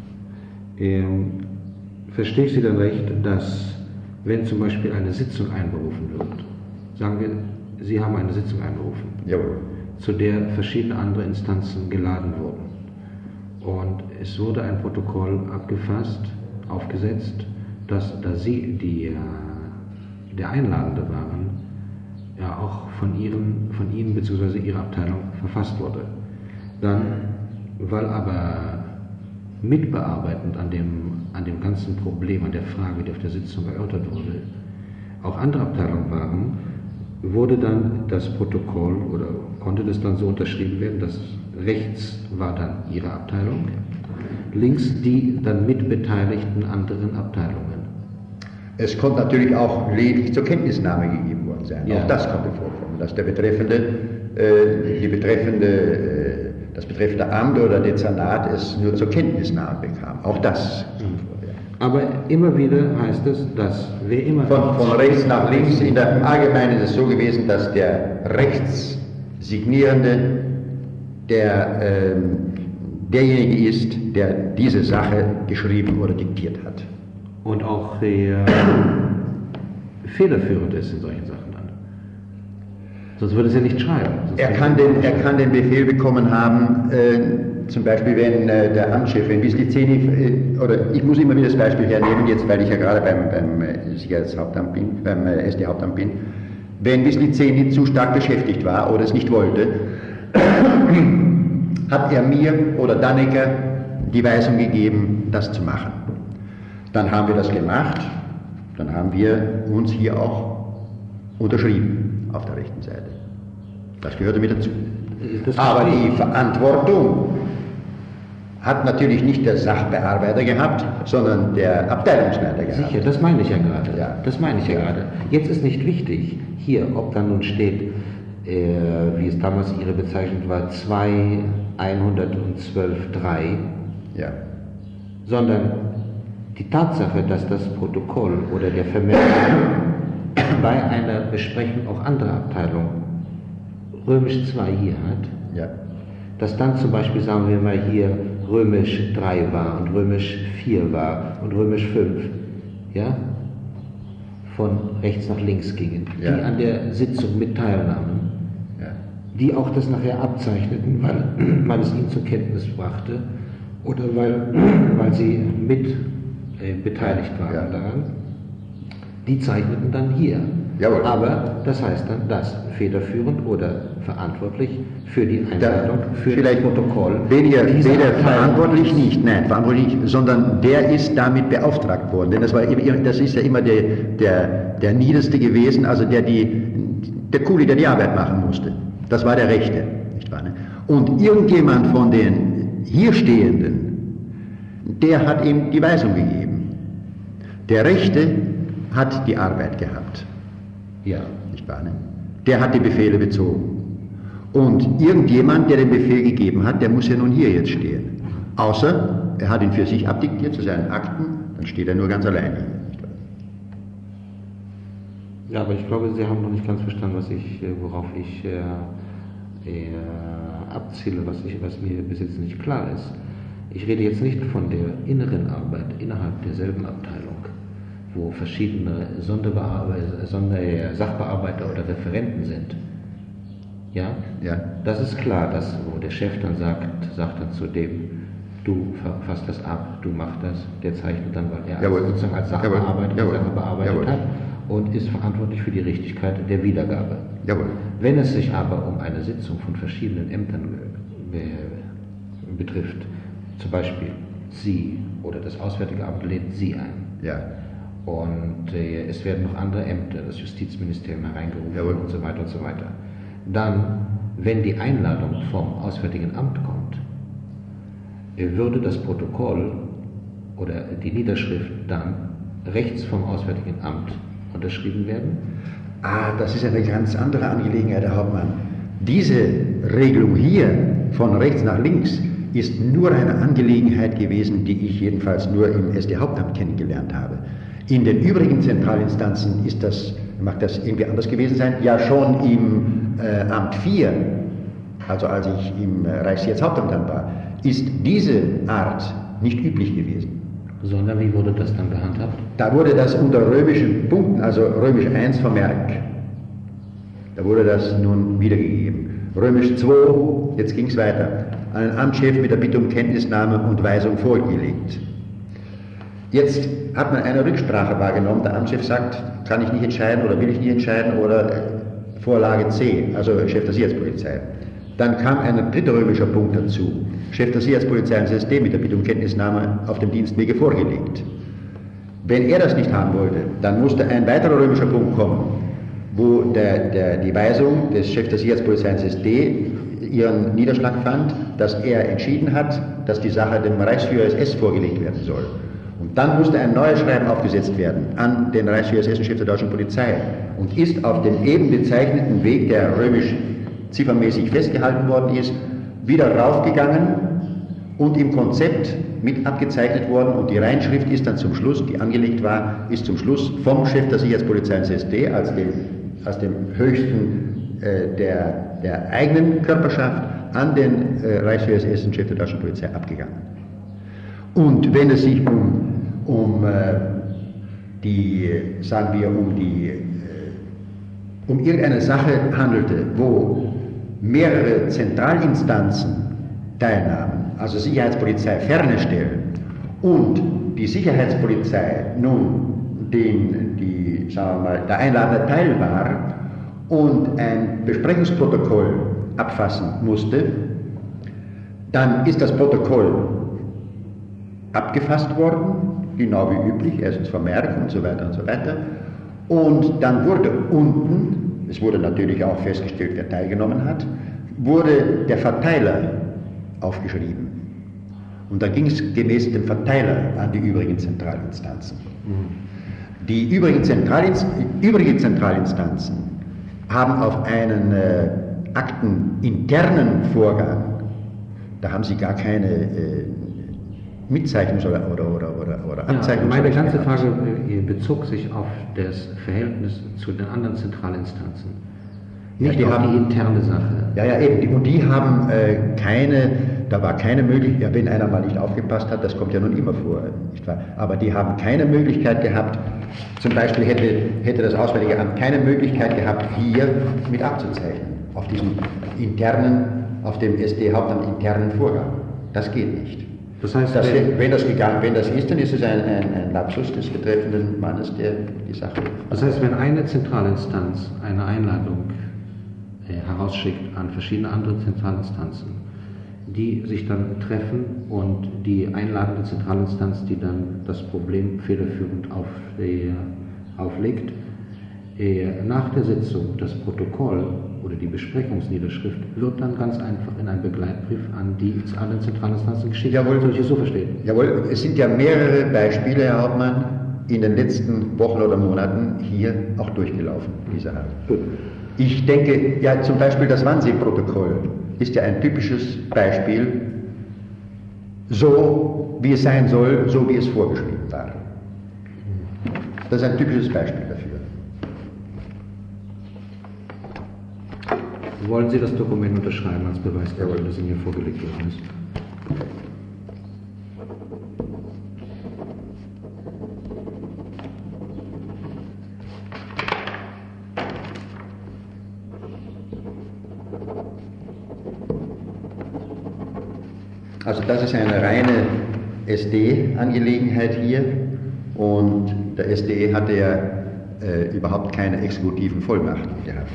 Ähm, verstehe ich Sie dann recht, dass wenn zum Beispiel eine Sitzung einberufen wird, sagen wir, Sie haben eine Sitzung einberufen, jawohl, zu der verschiedene andere Instanzen geladen wurden, und es wurde ein Protokoll abgefasst, aufgesetzt, dass da Sie die, äh, der Einladende waren, ja auch von, ihren, von Ihnen bzw. Ihrer Abteilung verfasst wurde. Dann, weil aber mitbearbeitend an dem, an dem ganzen Problem, an der Frage, die auf der Sitzung erörtert wurde, auch andere Abteilungen waren, wurde dann das Protokoll oder konnte das dann so unterschrieben werden, dass rechts war dann Ihre Abteilung, links die dann mitbeteiligten anderen Abteilungen. Es konnte natürlich auch lediglich zur Kenntnisnahme gegeben worden sein. Ja. Auch das konnte vorkommen, dass der betreffende, äh, die betreffende, äh, das betreffende Amt oder Dezernat es nur zur Kenntnisnahme bekam. Auch das. Mhm. Aber immer wieder heißt es, dass wer immer... Von, von rechts nach links, in der Allgemeinen ist es so gewesen, dass der rechts Signierende der, äh, derjenige ist, der diese Sache geschrieben oder diktiert hat. Und auch der federführend ist in solchen Sachen dann. Sonst würde es ja nicht schreiben. Er kann, den, er kann den Befehl bekommen haben, äh, zum Beispiel wenn äh, der Amtschef, wenn Wisliceni, äh, oder ich muss immer wieder das Beispiel hernehmen, jetzt weil ich ja gerade beim, beim äh, Sicherheitshauptamt bin, beim äh, S D-Hauptamt bin, wenn Wisliceni zu stark beschäftigt war oder es nicht wollte, hat er mir oder Dannecker die Weisung gegeben, das zu machen. Dann haben wir das gemacht, dann haben wir uns hier auch unterschrieben auf der rechten Seite. Das gehörte mit dazu. Aber die Verantwortung hat natürlich nicht der Sachbearbeiter gehabt, sondern der Abteilungsleiter gehabt. Sicher, das meine ich ja gerade. Ja. Das meine ich ja, ja gerade. Jetzt ist nicht wichtig, hier, ob da nun steht, äh, wie es damals Ihre Bezeichnung war, zwei hundertzwölf drei, ja, sondern die Tatsache, dass das Protokoll oder der Vermerk bei einer Besprechung auch anderer Abteilungen römisch zwei hier hat, ja, dass dann zum Beispiel, sagen wir mal, hier römisch drei war und römisch vier war und römisch fünf, ja, von rechts nach links gingen, ja, die an der Sitzung mit teilnahmen, ja, die auch das nachher abzeichneten, weil man es ihnen zur Kenntnis brachte oder weil, weil sie mit äh, beteiligt waren, ja, daran, die zeichneten dann hier. Jawohl. Aber das heißt dann, dass federführend oder verantwortlich für die Einladung, für vielleicht das Protokoll. Weniger, weder verantwortlich nicht, nein, verantwortlich nicht, sondern der ist damit beauftragt worden. Denn das, war, das ist ja immer der, der, der Niederste gewesen, also der, die, der Kuli, der die Arbeit machen musste. Das war der Rechte, nicht wahr? Ne? Und irgendjemand von den hier Stehenden, der hat ihm die Weisung gegeben. Der Rechte hat die Arbeit gehabt. Ja. Nicht wahr, ne? Der hat die Befehle bezogen. Und irgendjemand, der den Befehl gegeben hat, der muss ja nun hier jetzt stehen. Außer, er hat ihn für sich abdiktiert zu seinen Akten, dann steht er nur ganz alleine. Ja, aber ich glaube, Sie haben noch nicht ganz verstanden, was ich, worauf ich äh, äh, abziele, was, ich, was mir bis jetzt nicht klar ist. Ich rede jetzt nicht von der inneren Arbeit innerhalb derselben Abteilung, wo verschiedene Sonderbearbeiter, Sonder Sachbearbeiter oder Referenten sind. Ja? Ja. Das ist klar, dass, wo der Chef dann sagt, sagt dann zu dem, du fasst das ab, du machst das, der zeichnet dann, weil er Jawohl. sozusagen als Sachbearbeiter die Sache bearbeitet Jawohl. hat und ist verantwortlich für die Richtigkeit der Wiedergabe. Jawohl. Wenn es sich aber um eine Sitzung von verschiedenen Ämtern be betrifft, zum Beispiel Sie oder das Auswärtige Amt lädt Sie ein, Ja. und äh, es werden noch andere Ämter, das Justizministerium hereingerufen Jawohl. und so weiter und so weiter. Dann, wenn die Einladung vom Auswärtigen Amt kommt, äh, würde das Protokoll oder die Niederschrift dann rechts vom Auswärtigen Amt unterschrieben werden? Ah, das ist eine ganz andere Angelegenheit, Herr Hauptmann. Diese Regelung hier von rechts nach links ist nur eine Angelegenheit gewesen, die ich jedenfalls nur im S D-Hauptamt kennengelernt habe. In den übrigen Zentralinstanzen ist das, mag das irgendwie anders gewesen sein. Ja, schon im äh, Amt vier, also als ich im äh, Reichssicherheitshauptamt dann war, ist diese Art nicht üblich gewesen. Sondern wie wurde das dann gehandhabt? Da wurde das unter römischen Punkten, also römisch eins Vermerk, da wurde das nun wiedergegeben. Römisch zwei, jetzt ging es weiter, an den Amtschef mit der Bitte um Kenntnisnahme und Weisung vorgelegt. Jetzt hat man eine Rücksprache wahrgenommen, der Amtschef sagt, kann ich nicht entscheiden oder will ich nicht entscheiden oder äh, Vorlage C, also Chef der Sicherheitspolizei. Dann kam ein dritter römischer Punkt dazu. Chef der Sicherheitspolizei ins S D mit der Bitte um Kenntnisnahme auf dem Dienstwege vorgelegt. Wenn er das nicht haben wollte, dann musste ein weiterer römischer Punkt kommen, wo der, der, die Weisung des Chefs der Sicherheitspolizei ins S D ihren Niederschlag fand, dass er entschieden hat, dass die Sache dem Reichsführer S S vorgelegt werden soll. Und dann musste ein neues Schreiben aufgesetzt werden an den Reichsführer S S und Chef der deutschen Polizei und ist auf dem eben bezeichneten Weg, der römisch ziffernmäßig festgehalten worden ist, wieder raufgegangen und im Konzept mit abgezeichnet worden und die Reinschrift ist dann zum Schluss, die angelegt war, ist zum Schluss vom Chef der Sicherheitspolizei ins S D als dem, als dem höchsten äh, der, der eigenen Körperschaft an den äh, Reichsführer S S und Chef der deutschen Polizei abgegangen. Und wenn es sich um, um äh, die, sagen wir, um die, äh, um irgendeine Sache handelte, wo mehrere Zentralinstanzen teilnahmen, also Sicherheitspolizei ferne Stellen und die Sicherheitspolizei nun den, die, sagen wir mal, der einladende Teil war und ein Besprechungsprotokoll abfassen musste, dann ist das Protokoll abgefasst worden, genau wie üblich, erstens Vermerk und so weiter und so weiter. Und dann wurde unten, es wurde natürlich auch festgestellt, wer teilgenommen hat, wurde der Verteiler aufgeschrieben. Und da ging es gemäß dem Verteiler an die übrigen Zentralinstanzen. Mhm. Die übrigen, Zentralinst übrigen Zentralinstanzen haben auf einen äh, akteninternen Vorgang, da haben sie gar keine äh, Mitzeichnungs- oder, oder, oder, oder, oder Abzeichnungs- ja, meine ganze Frage bezog sich auf das Verhältnis zu den anderen Zentralinstanzen. Nicht ja, die auf haben, die interne Sache. Ja, ja, eben. Und die haben äh, keine, da war keine Möglichkeit, ja, wenn einer mal nicht aufgepasst hat, das kommt ja nun immer vor, nicht wahr? Aber die haben keine Möglichkeit gehabt, zum Beispiel hätte, hätte das Auswärtige Amt keine Möglichkeit gehabt, hier mit abzuzeichnen, auf diesem internen, auf dem S D-Hauptamt internen Vorgang. Das geht nicht. Das heißt, das, wenn, das gegangen, wenn das ist, dann ist es ein, ein, ein Lapsus des betreffenden Mannes, der die Sache... Das heißt, wenn eine Zentralinstanz eine Einladung äh, herausschickt an verschiedene andere Zentralinstanzen, die sich dann treffen und die einladende Zentralinstanz, die dann das Problem federführend auf, äh, auflegt, äh, nach der Sitzung das Protokoll oder die Besprechungsniederschrift wird dann ganz einfach in einen Begleitbrief an die anderen Zentralinstanzen geschickt. Jawohl. Soll ich es so verstehen? Jawohl, es sind ja mehrere Beispiele, Herr Hauptmann, in den letzten Wochen oder Monaten hier auch durchgelaufen, diese Art. Ich denke, ja, zum Beispiel das Wannsee-Protokoll ist ja ein typisches Beispiel, so wie es sein soll, so wie es vorgeschrieben war. Das ist ein typisches Beispiel dafür. Wollen Sie das Dokument unterschreiben als Beweis dafür, dass Ihnen hier vorgelegt worden ist? Also das ist eine reine S D-Angelegenheit hier und der S D hatte ja äh, überhaupt keine exekutiven Vollmachten gehabt.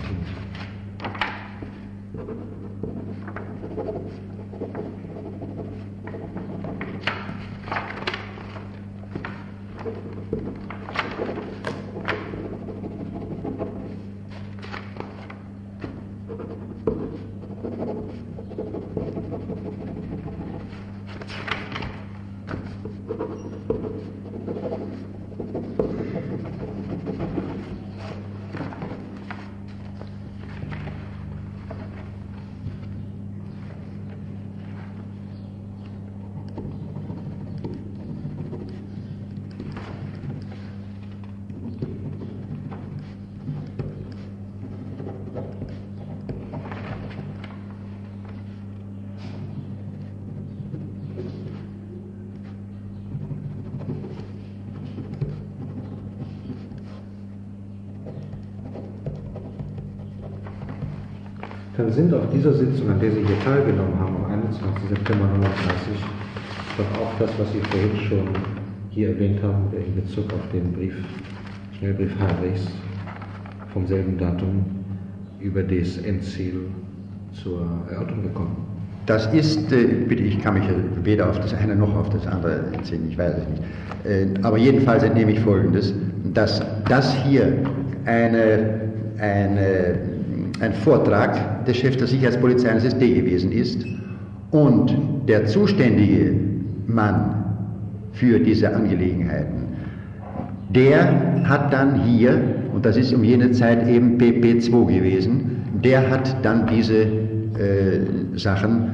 Dann sind auf dieser Sitzung, an der Sie hier teilgenommen haben, am einundzwanzigsten September neunzehnhundertdreißig, doch auch das, was Sie vorhin schon hier erwähnt haben, in Bezug auf den Brief, Schnellbrief Heinrichs vom selben Datum über das Endziel zur Erörterung gekommen. Das ist, äh, bitte, ich kann mich weder auf das eine noch auf das andere entziehen, ich weiß es nicht. Äh, aber jedenfalls entnehme ich Folgendes, dass das hier eine, eine, ein Vortrag des Chefs der Sicherheitspolizei eines S D gewesen ist und der zuständige Mann für diese Angelegenheiten, der hat dann hier, und das ist um jene Zeit eben P P zwei gewesen, der hat dann diese äh, Sachen,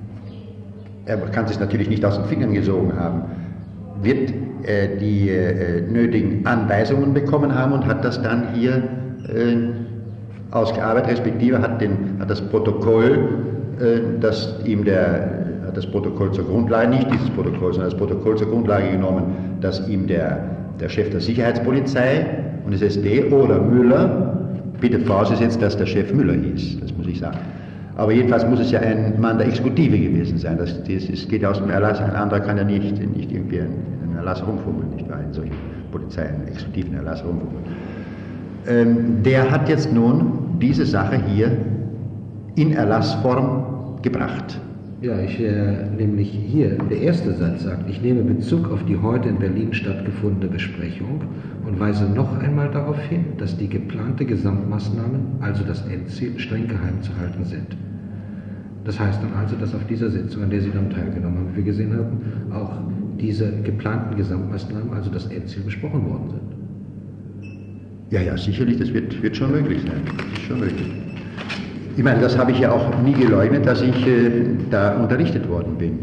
er kann es natürlich nicht aus den Fingern gesogen haben, wird äh, die äh, nötigen Anweisungen bekommen haben und hat das dann hier äh, ausgearbeitet, respektive hat, den, hat das Protokoll, äh, das ihm der, hat das Protokoll zur Grundlage, nicht dieses Protokoll, sondern das Protokoll zur Grundlage genommen, das ihm der, der Chef der Sicherheitspolizei und des S D oder Müller, bitte vorausgesetzt, dass der Chef Müller hieß, das muss ich sagen. Aber jedenfalls muss es ja ein Mann der Exekutive gewesen sein. Das, das, das geht aus dem Erlass, ein anderer kann ja nicht, nicht irgendwie einen Erlass rumfummeln, nicht wahr? In solchen Polizei, einen exekutiven Erlass rumfummeln. Ähm, der hat jetzt nun diese Sache hier in Erlassform gebracht. Ja, ich äh, nämlich hier, der erste Satz sagt, ich nehme Bezug auf die heute in Berlin stattgefundene Besprechung und weise noch einmal darauf hin, dass die geplante Gesamtmaßnahmen, also das Endziel, streng geheim zu halten sind. Das heißt dann also, dass auf dieser Sitzung, an der Sie dann teilgenommen haben, wie wir gesehen haben, auch diese geplanten Gesamtmaßnahmen, also das Endziel, besprochen worden sind. Ja, ja, sicherlich, das wird, wird schon möglich sein. Das ist schon möglich. Ich meine, das habe ich ja auch nie geleugnet, dass ich äh, da unterrichtet worden bin.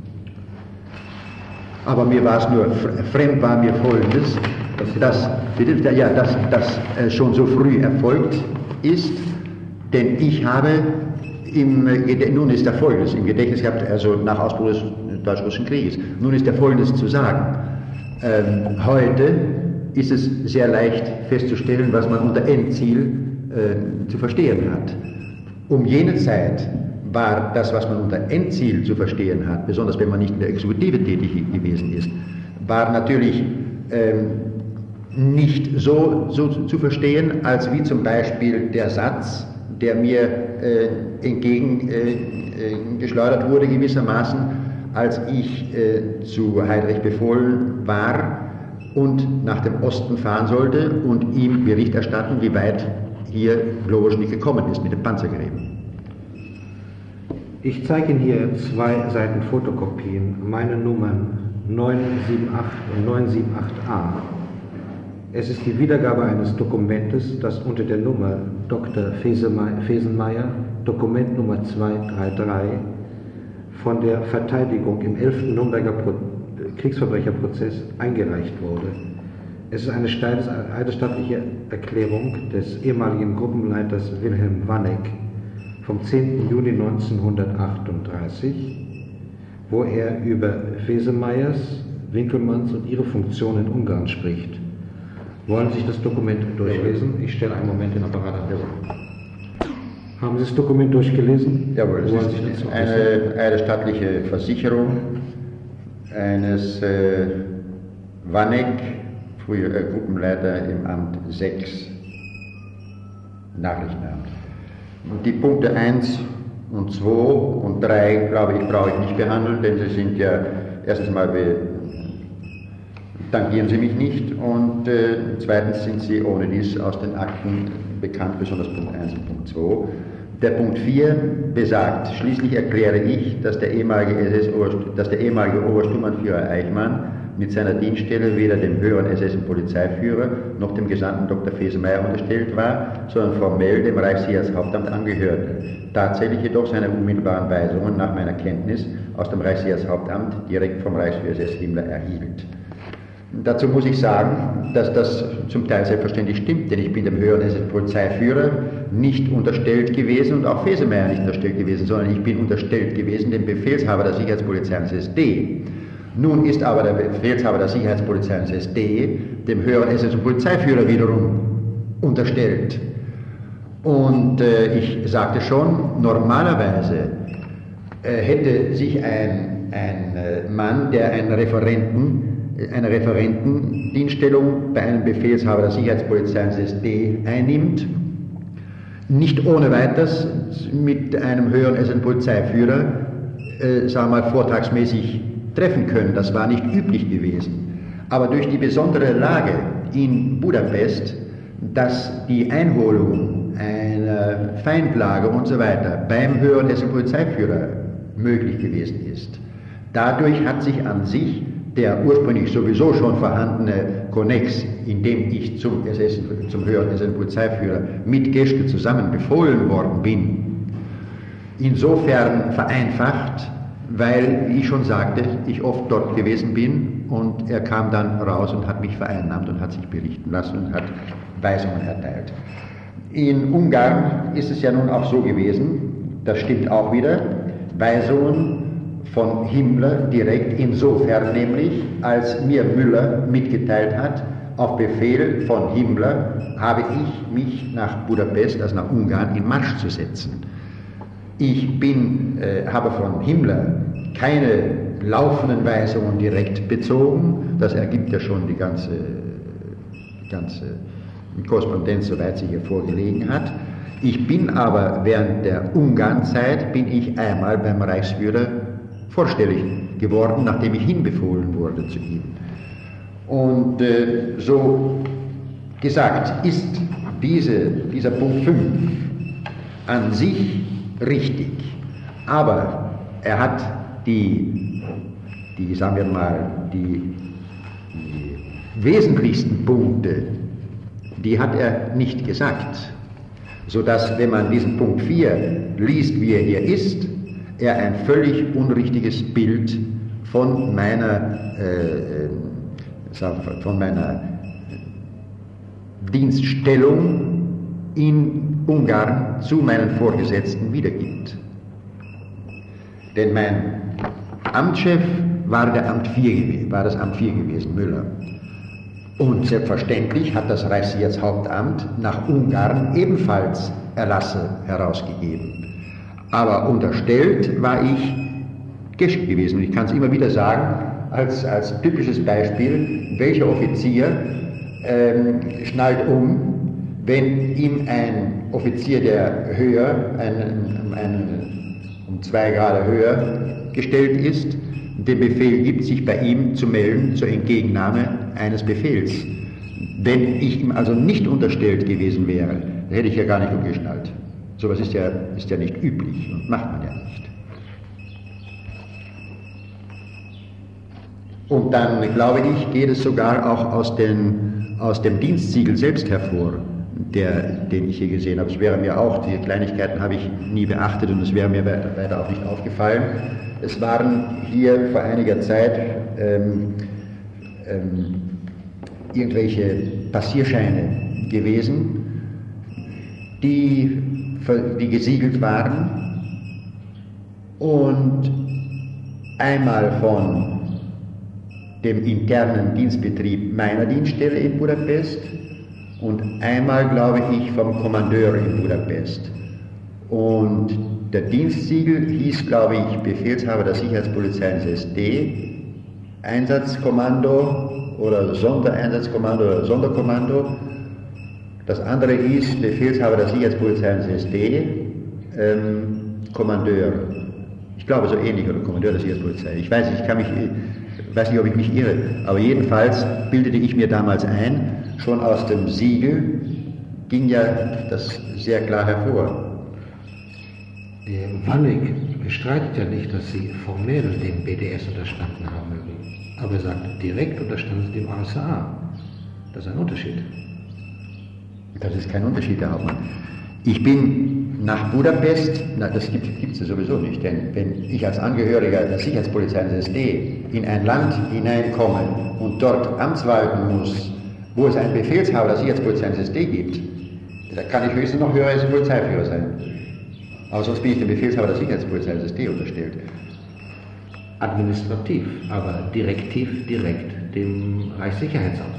Aber mir war es nur, fremd war mir Folgendes, dass, dass, ja, dass das äh, schon so früh erfolgt ist, denn ich habe im, äh, nun ist der Folgendes im Gedächtnis gehabt, also nach Ausbruch des Deutsch-Russischen Krieges, nun ist der Folgendes zu sagen. Ähm, heute ist es sehr leicht festzustellen, was man unter Endziel äh, zu verstehen hat. Um jene Zeit war das, was man unter Endziel zu verstehen hat, besonders wenn man nicht in der Exekutive tätig gewesen ist, war natürlich ähm, nicht so, so zu verstehen, als wie zum Beispiel der Satz, der mir äh, entgegengeschleudert äh, wurde gewissermaßen, als ich äh, zu Heydrich befohlen war und nach dem Osten fahren sollte und ihm Bericht erstatten, wie weit hier Glorisch nicht gekommen ist mit dem Panzergräben. Ich zeige Ihnen hier zwei Seiten Fotokopien, meine Nummern neun sieben acht und neun sieben acht a. Es ist die Wiedergabe eines Dokumentes, das unter der Nummer Doktor Fesenmeier, Dokument Nummer zweihundertdreiunddreißig, von der Verteidigung im elften Nürnberger Pro Kriegsverbrecherprozess eingereicht wurde. Es ist eine eidesstattliche Erklärung des ehemaligen Gruppenleiters Wilhelm Wanneck vom zehnten Juni neunzehnhundertachtunddreißig, wo er über Fesenmeyers, Winkelmanns und ihre Funktion in Ungarn spricht. Wollen Sie sich das Dokument durchlesen? Ich stelle einen Moment den Apparat an. Haben Sie das Dokument durchgelesen? Jawohl, es ist eine eidesstattliche Versicherung eines äh, Wanneck, früher äh, Gruppenleiter im Amt sechs, Nachrichtenamt. Und die Punkte eins und zwei und drei, glaube ich, brauche ich nicht behandeln, denn sie sind ja erstens mal, tangieren sie mich nicht und äh, zweitens sind sie ohne dies aus den Akten bekannt, besonders Punkt eins und Punkt zwei. Der Punkt vier besagt, schließlich erkläre ich, dass der ehemalige, S S dass der ehemalige Obersturmbannführer Eichmann mit seiner Dienststelle weder dem höheren S S- und Polizeiführer noch dem Gesandten Doktor Fesenmeier unterstellt war, sondern formell dem Reichssicherheitshauptamt angehörte. Tatsächlich jedoch seine unmittelbaren Weisungen nach meiner Kenntnis aus dem Reichssicherheitshauptamt direkt vom Reichsführer S S Himmler erhielt. Dazu muss ich sagen, dass das zum Teil selbstverständlich stimmt, denn ich bin dem höheren S S-Polizeiführer nicht unterstellt gewesen und auch Fesenmeier nicht unterstellt gewesen, sondern ich bin unterstellt gewesen dem Befehlshaber der Sicherheitspolizei des S S D. Nun ist aber der Befehlshaber der Sicherheitspolizei des S S D dem höheren S S- und Polizeiführer wiederum unterstellt. Und äh, ich sagte schon, normalerweise äh, hätte sich ein, ein äh, Mann, der einen Referenten eine Referentendienststellung bei einem Befehlshaber der Sicherheitspolizei des S S D einnimmt, nicht ohne weiteres mit einem höheren S S-Polizeiführer, äh, sagen wir mal, vortragsmäßig treffen können. Das war nicht üblich gewesen. Aber durch die besondere Lage in Budapest, dass die Einholung einer Feindlage und so weiter beim höheren S S-Polizeiführer möglich gewesen ist, dadurch hat sich an sich der ursprünglich sowieso schon vorhandene Konnex, in dem ich zum, S S, zum höheren S S-Polizeiführer mit Geschke zusammen befohlen worden bin, insofern vereinfacht, weil, wie ich schon sagte, ich oft dort gewesen bin und er kam dann raus und hat mich vereinnahmt und hat sich berichten lassen und hat Weisungen erteilt. In Ungarn ist es ja nun auch so gewesen, das stimmt auch wieder, Weisungen von Himmler direkt insofern nämlich, als mir Müller mitgeteilt hat, auf Befehl von Himmler habe ich mich nach Budapest, also nach Ungarn, in Marsch zu setzen. Ich bin, äh, habe von Himmler keine laufenden Weisungen direkt bezogen, das ergibt ja schon die ganze, die ganze Korrespondenz, soweit sie hier vorgelegen hat. Ich bin aber während der Ungarnzeit, bin ich einmal beim Reichsführer vorstellig geworden, nachdem ich hinbefohlen wurde zu ihm. Und äh, so gesagt ist diese, dieser Punkt fünf an sich richtig, aber er hat die, die sagen wir mal, die, die wesentlichsten Punkte, die hat er nicht gesagt, sodass, wenn man diesen Punkt vier liest, wie er hier ist, er ein völlig unrichtiges Bild von meiner, äh, von meiner Dienststellung in Ungarn zu meinen Vorgesetzten wiedergibt. Denn mein Amtschef war, der Amt vier, war das Amt vier gewesen, Müller. Und selbstverständlich hat das Reichssicherheitshauptamt nach Ungarn ebenfalls Erlasse herausgegeben. Aber unterstellt war ich Geschke gewesen. Und ich kann es immer wieder sagen, als, als typisches Beispiel, welcher Offizier ähm, schnallt um, wenn ihm ein Offizier, der höher, ein, ein, um zwei Grad höher gestellt ist, den Befehl gibt, sich bei ihm zu melden zur Entgegennahme eines Befehls. Wenn ich ihm also nicht unterstellt gewesen wäre, dann hätte ich ja gar nicht umgeschnallt. Sowas ist ja, ist ja nicht üblich und macht man ja nicht. Und dann, glaube ich, geht es sogar auch aus, den, aus dem Dienstsiegel selbst hervor, der, den ich hier gesehen habe. Es wäre mir auch, diese Kleinigkeiten habe ich nie beachtet und es wäre mir weiter, weiter auch nicht aufgefallen. Es waren hier vor einiger Zeit ähm, ähm, irgendwelche Passierscheine gewesen, die, die gesiegelt waren und einmal von dem internen Dienstbetrieb meiner Dienststelle in Budapest und einmal, glaube ich, vom Kommandeur in Budapest. Und der Dienstsiegel hieß, glaube ich, Befehlshaber der Sicherheitspolizei ins S D, Einsatzkommando oder Sondereinsatzkommando oder Sonderkommando. Das andere hieß Befehlshaber der Sicherheitspolizei ins S D, ähm, Kommandeur. Ich glaube so ähnlich, oder Kommandeur der Sicherheitspolizei. Ich weiß nicht, ich kann mich, ich weiß nicht, ob ich mich irre, aber jedenfalls bildete ich mir damals ein, schon aus dem Siegel ging ja das sehr klar hervor. Der Wannig bestreitet ja nicht, dass Sie formell dem B D S unterstanden haben mögen, aber er sagt, direkt unterstanden Sie dem R S A. Das ist ein Unterschied. Das ist kein Unterschied, Herr Hauptmann. Ich bin nach Budapest, na, das gibt es ja sowieso nicht, denn wenn ich als Angehöriger der Sicherheitspolizei des S D in ein Land hineinkomme und dort amtswalten muss, wo es einen Befehlshaber der Sicherheitspolizei des S D gibt, da kann ich höchstens noch höher als Polizeiführer sein. Aber sonst bin ich dem Befehlshaber der Sicherheitspolizei des S D unterstellt. Administrativ, aber direktiv direkt dem Reichssicherheitsamt.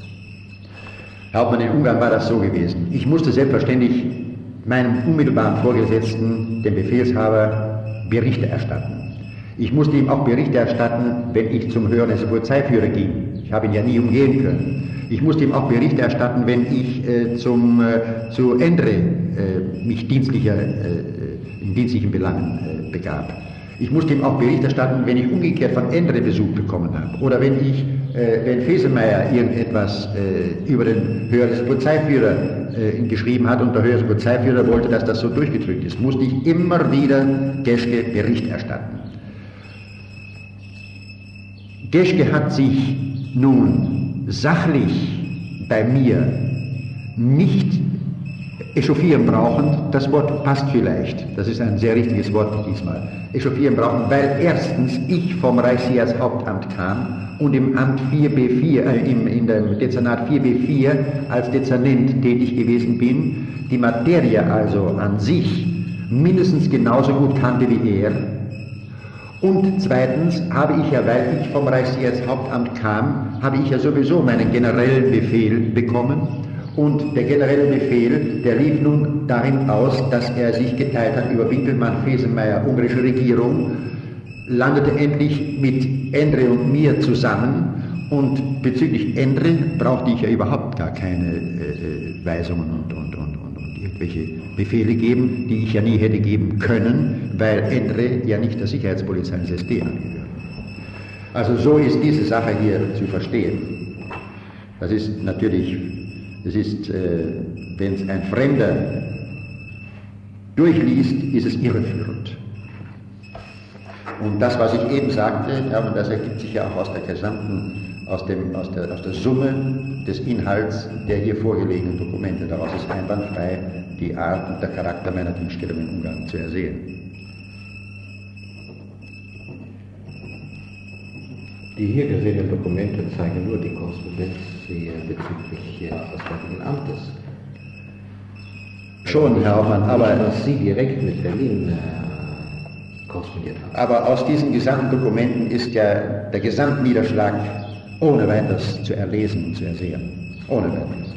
Herr Hauptmann, in Ungarn war das so gewesen. Ich musste selbstverständlich meinem unmittelbaren Vorgesetzten, dem Befehlshaber, Berichte erstatten. Ich musste ihm auch Berichte erstatten, wenn ich zum Hören des Polizeiführers ging. Ich habe ihn ja nie umgehen können. Ich musste ihm auch Berichte erstatten, wenn ich äh, zum, äh, zu Endre äh, mich dienstlicher, äh, in dienstlichen Belangen äh, begab. Ich musste ihm auch Bericht erstatten, wenn ich umgekehrt von Endre Besuch bekommen habe. Oder wenn ich, äh, wenn Fesemeyer irgendetwas äh, über den höheren Polizeiführer äh, geschrieben hat und der höhere Polizeiführer wollte, dass das so durchgedrückt ist, musste ich immer wieder Geschke Bericht erstatten. Geschke hat sich nun sachlich bei mir nicht echauffieren brauchen, das Wort passt vielleicht, das ist ein sehr richtiges Wort diesmal, echauffieren brauchen, weil erstens ich vom Reichssicherheitshauptamt kam und im Amt vier B vier, äh, im, in dem Dezernat vier B vier als Dezernent tätig gewesen bin, die Materie also an sich mindestens genauso gut kannte wie er. Und zweitens habe ich ja, weil ich vom Reichssicherheitshauptamt kam, habe ich ja sowieso meinen generellen Befehl bekommen. Und der generelle Befehl, der lief nun darin aus, dass er sich geteilt hat über Winkelmann, Fesemeyer, ungarische Regierung, landete endlich mit Endre und mir zusammen. Und bezüglich Endre brauchte ich ja überhaupt gar keine äh, Weisungen und, und, und, und, und irgendwelche Befehle geben, die ich ja nie hätte geben können, weil Endre ja nicht der Sicherheitspolizei des S D angehört. Also so ist diese Sache hier zu verstehen. Das ist natürlich... Das ist, äh, wenn es ein Fremder durchliest, ist es irreführend. Und das, was ich eben sagte, ja, und das ergibt sich ja auch aus der gesamten, aus, dem, aus, der, aus der Summe des Inhalts der hier vorgelegenen Dokumente. Daraus ist einwandfrei die Art und der Charakter meiner Dienststellung in Ungarn zu ersehen. Die hier gesehenen Dokumente zeigen nur die Korrespondenz bezüglich des Auswärtigen Amtes. Schon, Herr Hauptmann, aber... Was Sie direkt mit Berlin äh, korrespondiert haben. Aber aus diesen gesamten Dokumenten ist ja der Gesamtniederschlag ohne weiteres zu erlesen und zu ersehen. Ohne weiteres.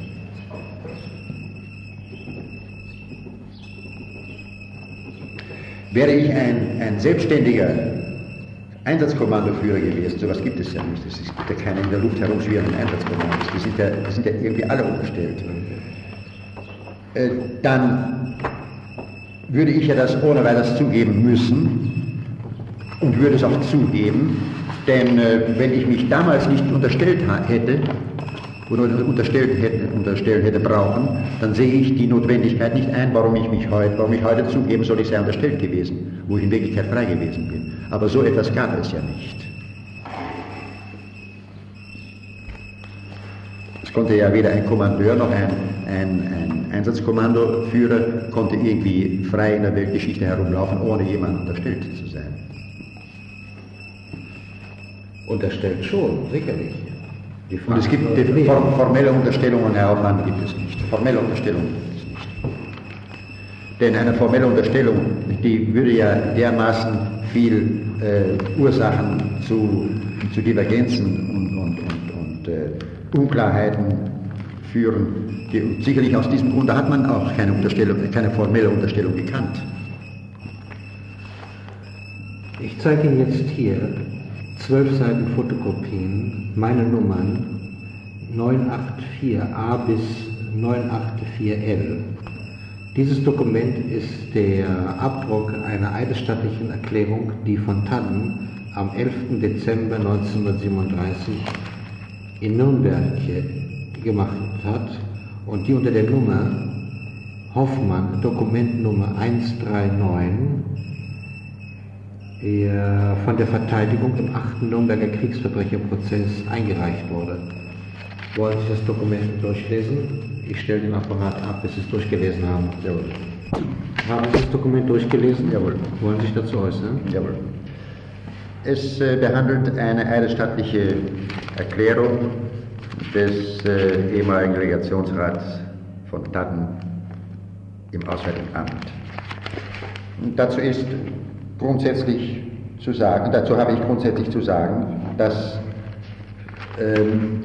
Wäre ich ein, ein selbstständiger Einsatzkommandoführer gewesen, sowas gibt es ja nicht. Es gibt ja keine in der Luft herumschwirrenden Einsatzkommandos. Die sind ja, die sind ja irgendwie alle umgestellt. Äh, dann würde ich ja das ohne weiteres zugeben müssen und würde es auch zugeben, denn äh, wenn ich mich damals nicht unterstellt hätte, oder unterstellen hätte, unterstellen hätte brauchen, dann sehe ich die Notwendigkeit nicht ein, warum ich mich heute, warum ich heute zugeben soll, ich sei unterstellt gewesen, wo ich in Wirklichkeit frei gewesen bin. Aber so etwas gab es ja nicht. Es konnte ja weder ein Kommandeur noch ein, ein, ein Einsatzkommandoführer konnte irgendwie frei in der Weltgeschichte herumlaufen, ohne jemandem unterstellt zu sein. Unterstellt schon, sicherlich. Die Und es gibt die formelle Unterstellungen, Herr Hauptmann, gibt es nicht. Formelle Unterstellungen gibt es nicht. Denn eine formelle Unterstellung, die würde ja dermaßen viel äh, Ursachen zu, zu Divergenzen und, und, und, und äh, Unklarheiten führen. Die, sicherlich aus diesem Grunde hat man auch keine Unterstellung, keine formelle Unterstellung gekannt. Ich zeige Ihnen jetzt hier zwölf Seiten Fotokopien, meine Nummern neun acht vier a bis neun acht vier l. Dieses Dokument ist der Abdruck einer eidesstattlichen Erklärung, die von Tadden am elften Dezember neunzehnhundertsiebenunddreißig in Nürnberg gemacht hat und die unter der Nummer Hoffmann, Dokumentnummer eins drei neun, von der Verteidigung im achten Nürnberger Kriegsverbrecherprozess eingereicht wurde. Wollen Sie das Dokument durchlesen? Ich stelle den Apparat ab, bis Sie es durchgelesen haben. Jawohl. Haben Sie das Dokument durchgelesen? Jawohl. Wollen Sie sich dazu äußern? Jawohl. Es äh, behandelt eine eidesstattliche Erklärung des äh, ehemaligen Legationsrats von Tadden im Auswärtigen Amt. Und dazu ist grundsätzlich zu sagen, dazu habe ich grundsätzlich zu sagen, dass ähm,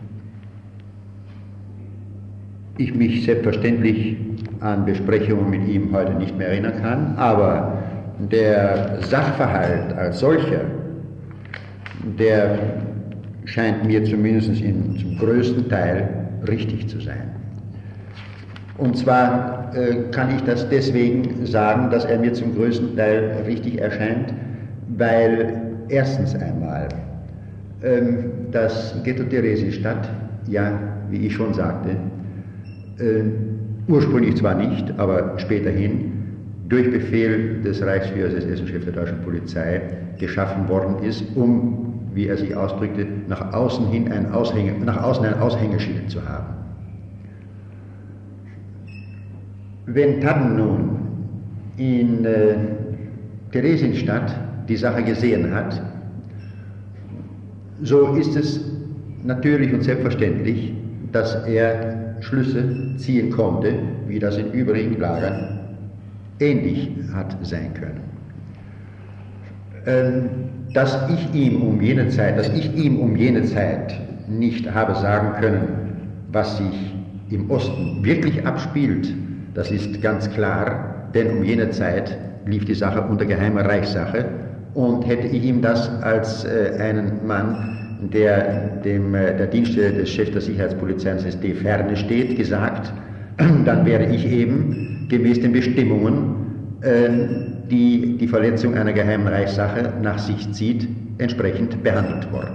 ich mich selbstverständlich an Besprechungen mit ihm heute nicht mehr erinnern kann, aber der Sachverhalt als solcher, der scheint mir zumindest in, zum größten Teil richtig zu sein. Und zwar äh, kann ich das deswegen sagen, dass er mir zum größten Teil richtig erscheint, weil erstens einmal ähm, das Ghetto Theresienstadt, ja, wie ich schon sagte, äh, ursprünglich zwar nicht, aber späterhin durch Befehl des Reichsführers, des S S-Chefs der deutschen Polizei geschaffen worden ist, um, wie er sich ausdrückte, nach außen hin ein Aushänge, nach außen ein Aushängeschild zu haben. Wenn Tadden nun in äh, Theresienstadt die Sache gesehen hat, so ist es natürlich und selbstverständlich, dass er Schlüsse ziehen konnte, wie das in übrigen Lagern ähnlich hat sein können. Ähm, dass ich ihm um jene Zeit, dass ich ihm um jene Zeit nicht habe sagen können, was sich im Osten wirklich abspielt, das ist ganz klar, denn um jene Zeit lief die Sache unter geheimer Reichssache, und hätte ich ihm das als äh, einen Mann, der dem, äh, der Dienststelle des Chefs der Sicherheitspolizei ins S D ferne steht, gesagt, dann wäre ich eben gemäß den Bestimmungen, äh, die die Verletzung einer geheimen Reichssache nach sich zieht, entsprechend behandelt worden.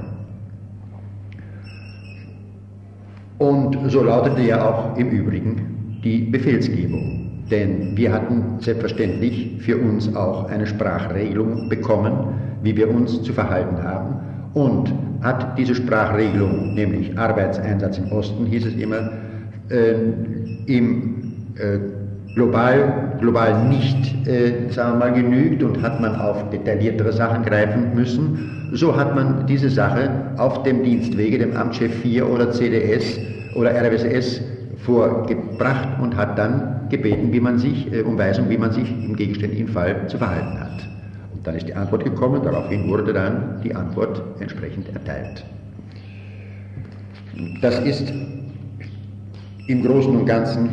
Und so lautete ja auch im Übrigen die Befehlsgebung. Denn wir hatten selbstverständlich für uns auch eine Sprachregelung bekommen, wie wir uns zu verhalten haben. Und hat diese Sprachregelung, nämlich Arbeitseinsatz im Osten, hieß es immer, äh, im äh, global, global nicht, äh, sagen wir mal, genügt und hat man auf detailliertere Sachen greifen müssen, so hat man diese Sache auf dem Dienstwege, dem Amtschef vier oder C D S oder R W S vorgebracht und hat dann gebeten, wie man sich, äh, um Weisung, wie man sich im gegenständlichen Fall zu verhalten hat. Und dann ist die Antwort gekommen, daraufhin wurde dann die Antwort entsprechend erteilt. Das ist im Großen und Ganzen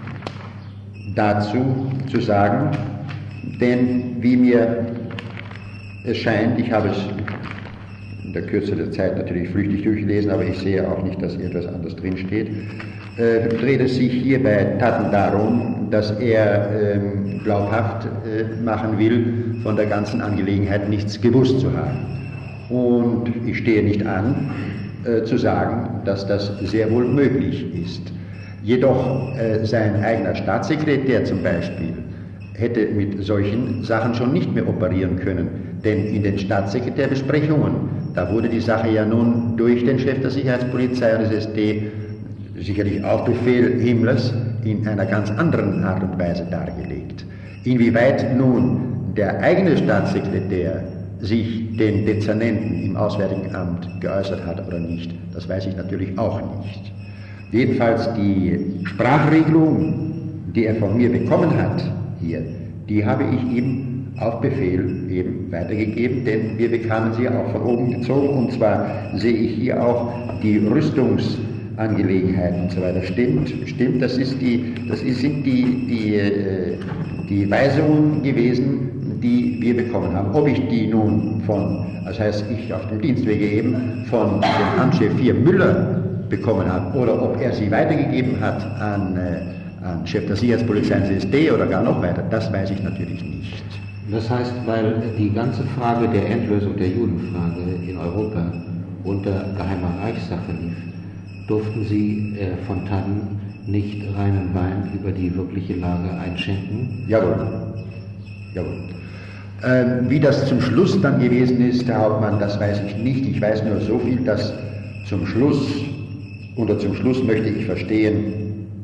dazu zu sagen, denn wie mir es scheint, ich habe es in der Kürze der Zeit natürlich flüchtig durchgelesen, aber ich sehe auch nicht, dass etwas anderes drinsteht, äh, dreht es sich hier bei Tadden darum, dass er ähm, glaubhaft äh, machen will, von der ganzen Angelegenheit nichts gewusst zu haben. Und ich stehe nicht an, äh, zu sagen, dass das sehr wohl möglich ist. Jedoch äh, sein eigener Staatssekretär zum Beispiel hätte mit solchen Sachen schon nicht mehr operieren können, denn in den Staatssekretärbesprechungen, da wurde die Sache ja nun durch den Chef der Sicherheitspolizei und des S D, sicherlich auf Befehl Himmlers, in einer ganz anderen Art und Weise dargelegt. Inwieweit nun der eigene Staatssekretär sich den Dezernenten im Auswärtigen Amt geäußert hat oder nicht, das weiß ich natürlich auch nicht. Jedenfalls die Sprachregelung, die er von mir bekommen hat hier, die habe ich ihm auf Befehl eben weitergegeben, denn wir bekamen sie auch von oben gezogen, und zwar sehe ich hier auch die Rüstungsangelegenheiten und so weiter. Stimmt, stimmt, das, ist die, das ist, sind die, die, die Weisungen gewesen, die wir bekommen haben. Ob ich die nun von, das heißt ich auf dem Dienstwege eben, von dem Amtschef vier Müller bekommen habe, oder ob er sie weitergegeben hat an, äh, an Chef der Sicherheitspolizei ins S D oder gar noch weiter, das weiß ich natürlich nicht. Das heißt, weil die ganze Frage der Endlösung der Judenfrage in Europa unter geheimer Reichssache lief, durften Sie äh, von Tannen nicht reinen Wein über die wirkliche Lage einschenken? Jawohl. Jawohl. Ähm, wie das zum Schluss dann gewesen ist, Herr Hauptmann, das weiß ich nicht. Ich weiß nur so viel, dass zum Schluss, oder zum Schluss möchte ich verstehen,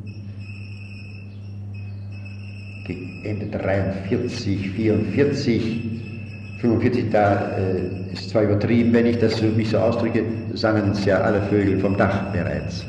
Ende dreiundvierzig, vierundvierzig, fünfundvierzig, da äh, ist zwar übertrieben, wenn ich das so, mich so ausdrücke, sangen es ja alle Vögel vom Dach bereits.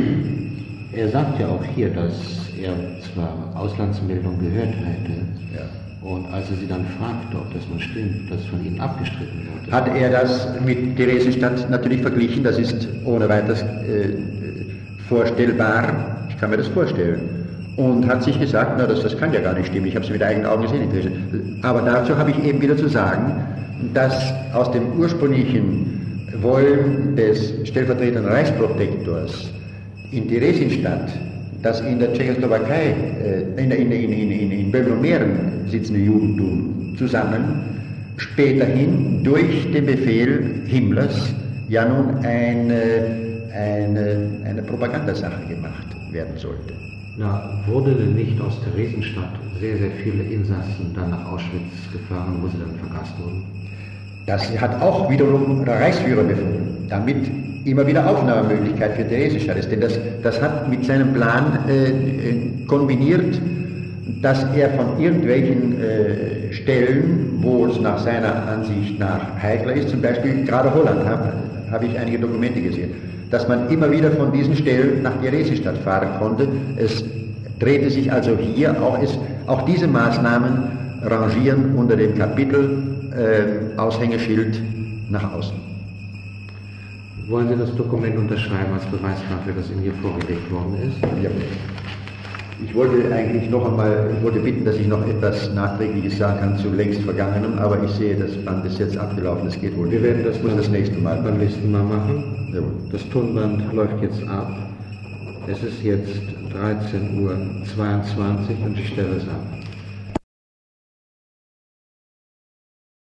Er sagt ja auch hier, dass er zwar Auslandsmeldung gehört hätte, ja. Und als er sie dann fragte, ob das nun stimmt, das von Ihnen abgestritten wurde. Hat er das mit Theresienstadt natürlich verglichen, das ist ohne weiteres äh, vorstellbar, ich kann mir das vorstellen. Und hat sich gesagt, na, das, das kann ja gar nicht stimmen, ich habe es mit eigenen Augen gesehen. Aber dazu habe ich eben wieder zu sagen, dass aus dem ursprünglichen Wollen des stellvertretenden Reichsprotektors in Theresienstadt, das in der Tschechoslowakei, in, in, in, in, in Böhmen und Mähren sitzende Judentum zusammen, späterhin durch den Befehl Himmlers ja nun eine, eine, eine Propagandasache gemacht werden sollte. Na, wurde denn nicht aus Theresienstadt sehr, sehr viele Insassen dann nach Auschwitz gefahren, wo sie dann vergast wurden? Das hat auch wiederum der Reichsführer befohlen, damit immer wieder Aufnahmemöglichkeit für Theresienstadt ist. Denn das, das hat mit seinem Plan äh, kombiniert, dass er von irgendwelchen äh, Stellen, wo es nach seiner Ansicht nach heikler ist, zum Beispiel gerade Holland, habe hab ich einige Dokumente gesehen, dass man immer wieder von diesen Stellen nach Theresienstadt fahren konnte. Es drehte sich also hier auch, ist, auch diese Maßnahmen rangieren unter dem Kapitel äh, Aushängeschild nach außen. Wollen Sie das Dokument unterschreiben als Beweis dafür, dass Ihnen hier vorgelegt worden ist? Ja. Ich wollte eigentlich noch einmal, ich wollte bitten, dass ich noch etwas Nachträgliches sagen kann zu längst Vergangenem, aber ich sehe, das Band ist jetzt abgelaufen, das geht wohl nicht. Wir werden das, muss das nächste Mal beim nächsten Mal machen. Ja. Das Tonband läuft jetzt ab. Es ist jetzt dreizehn Uhr zweiundzwanzig und ich stelle es ab.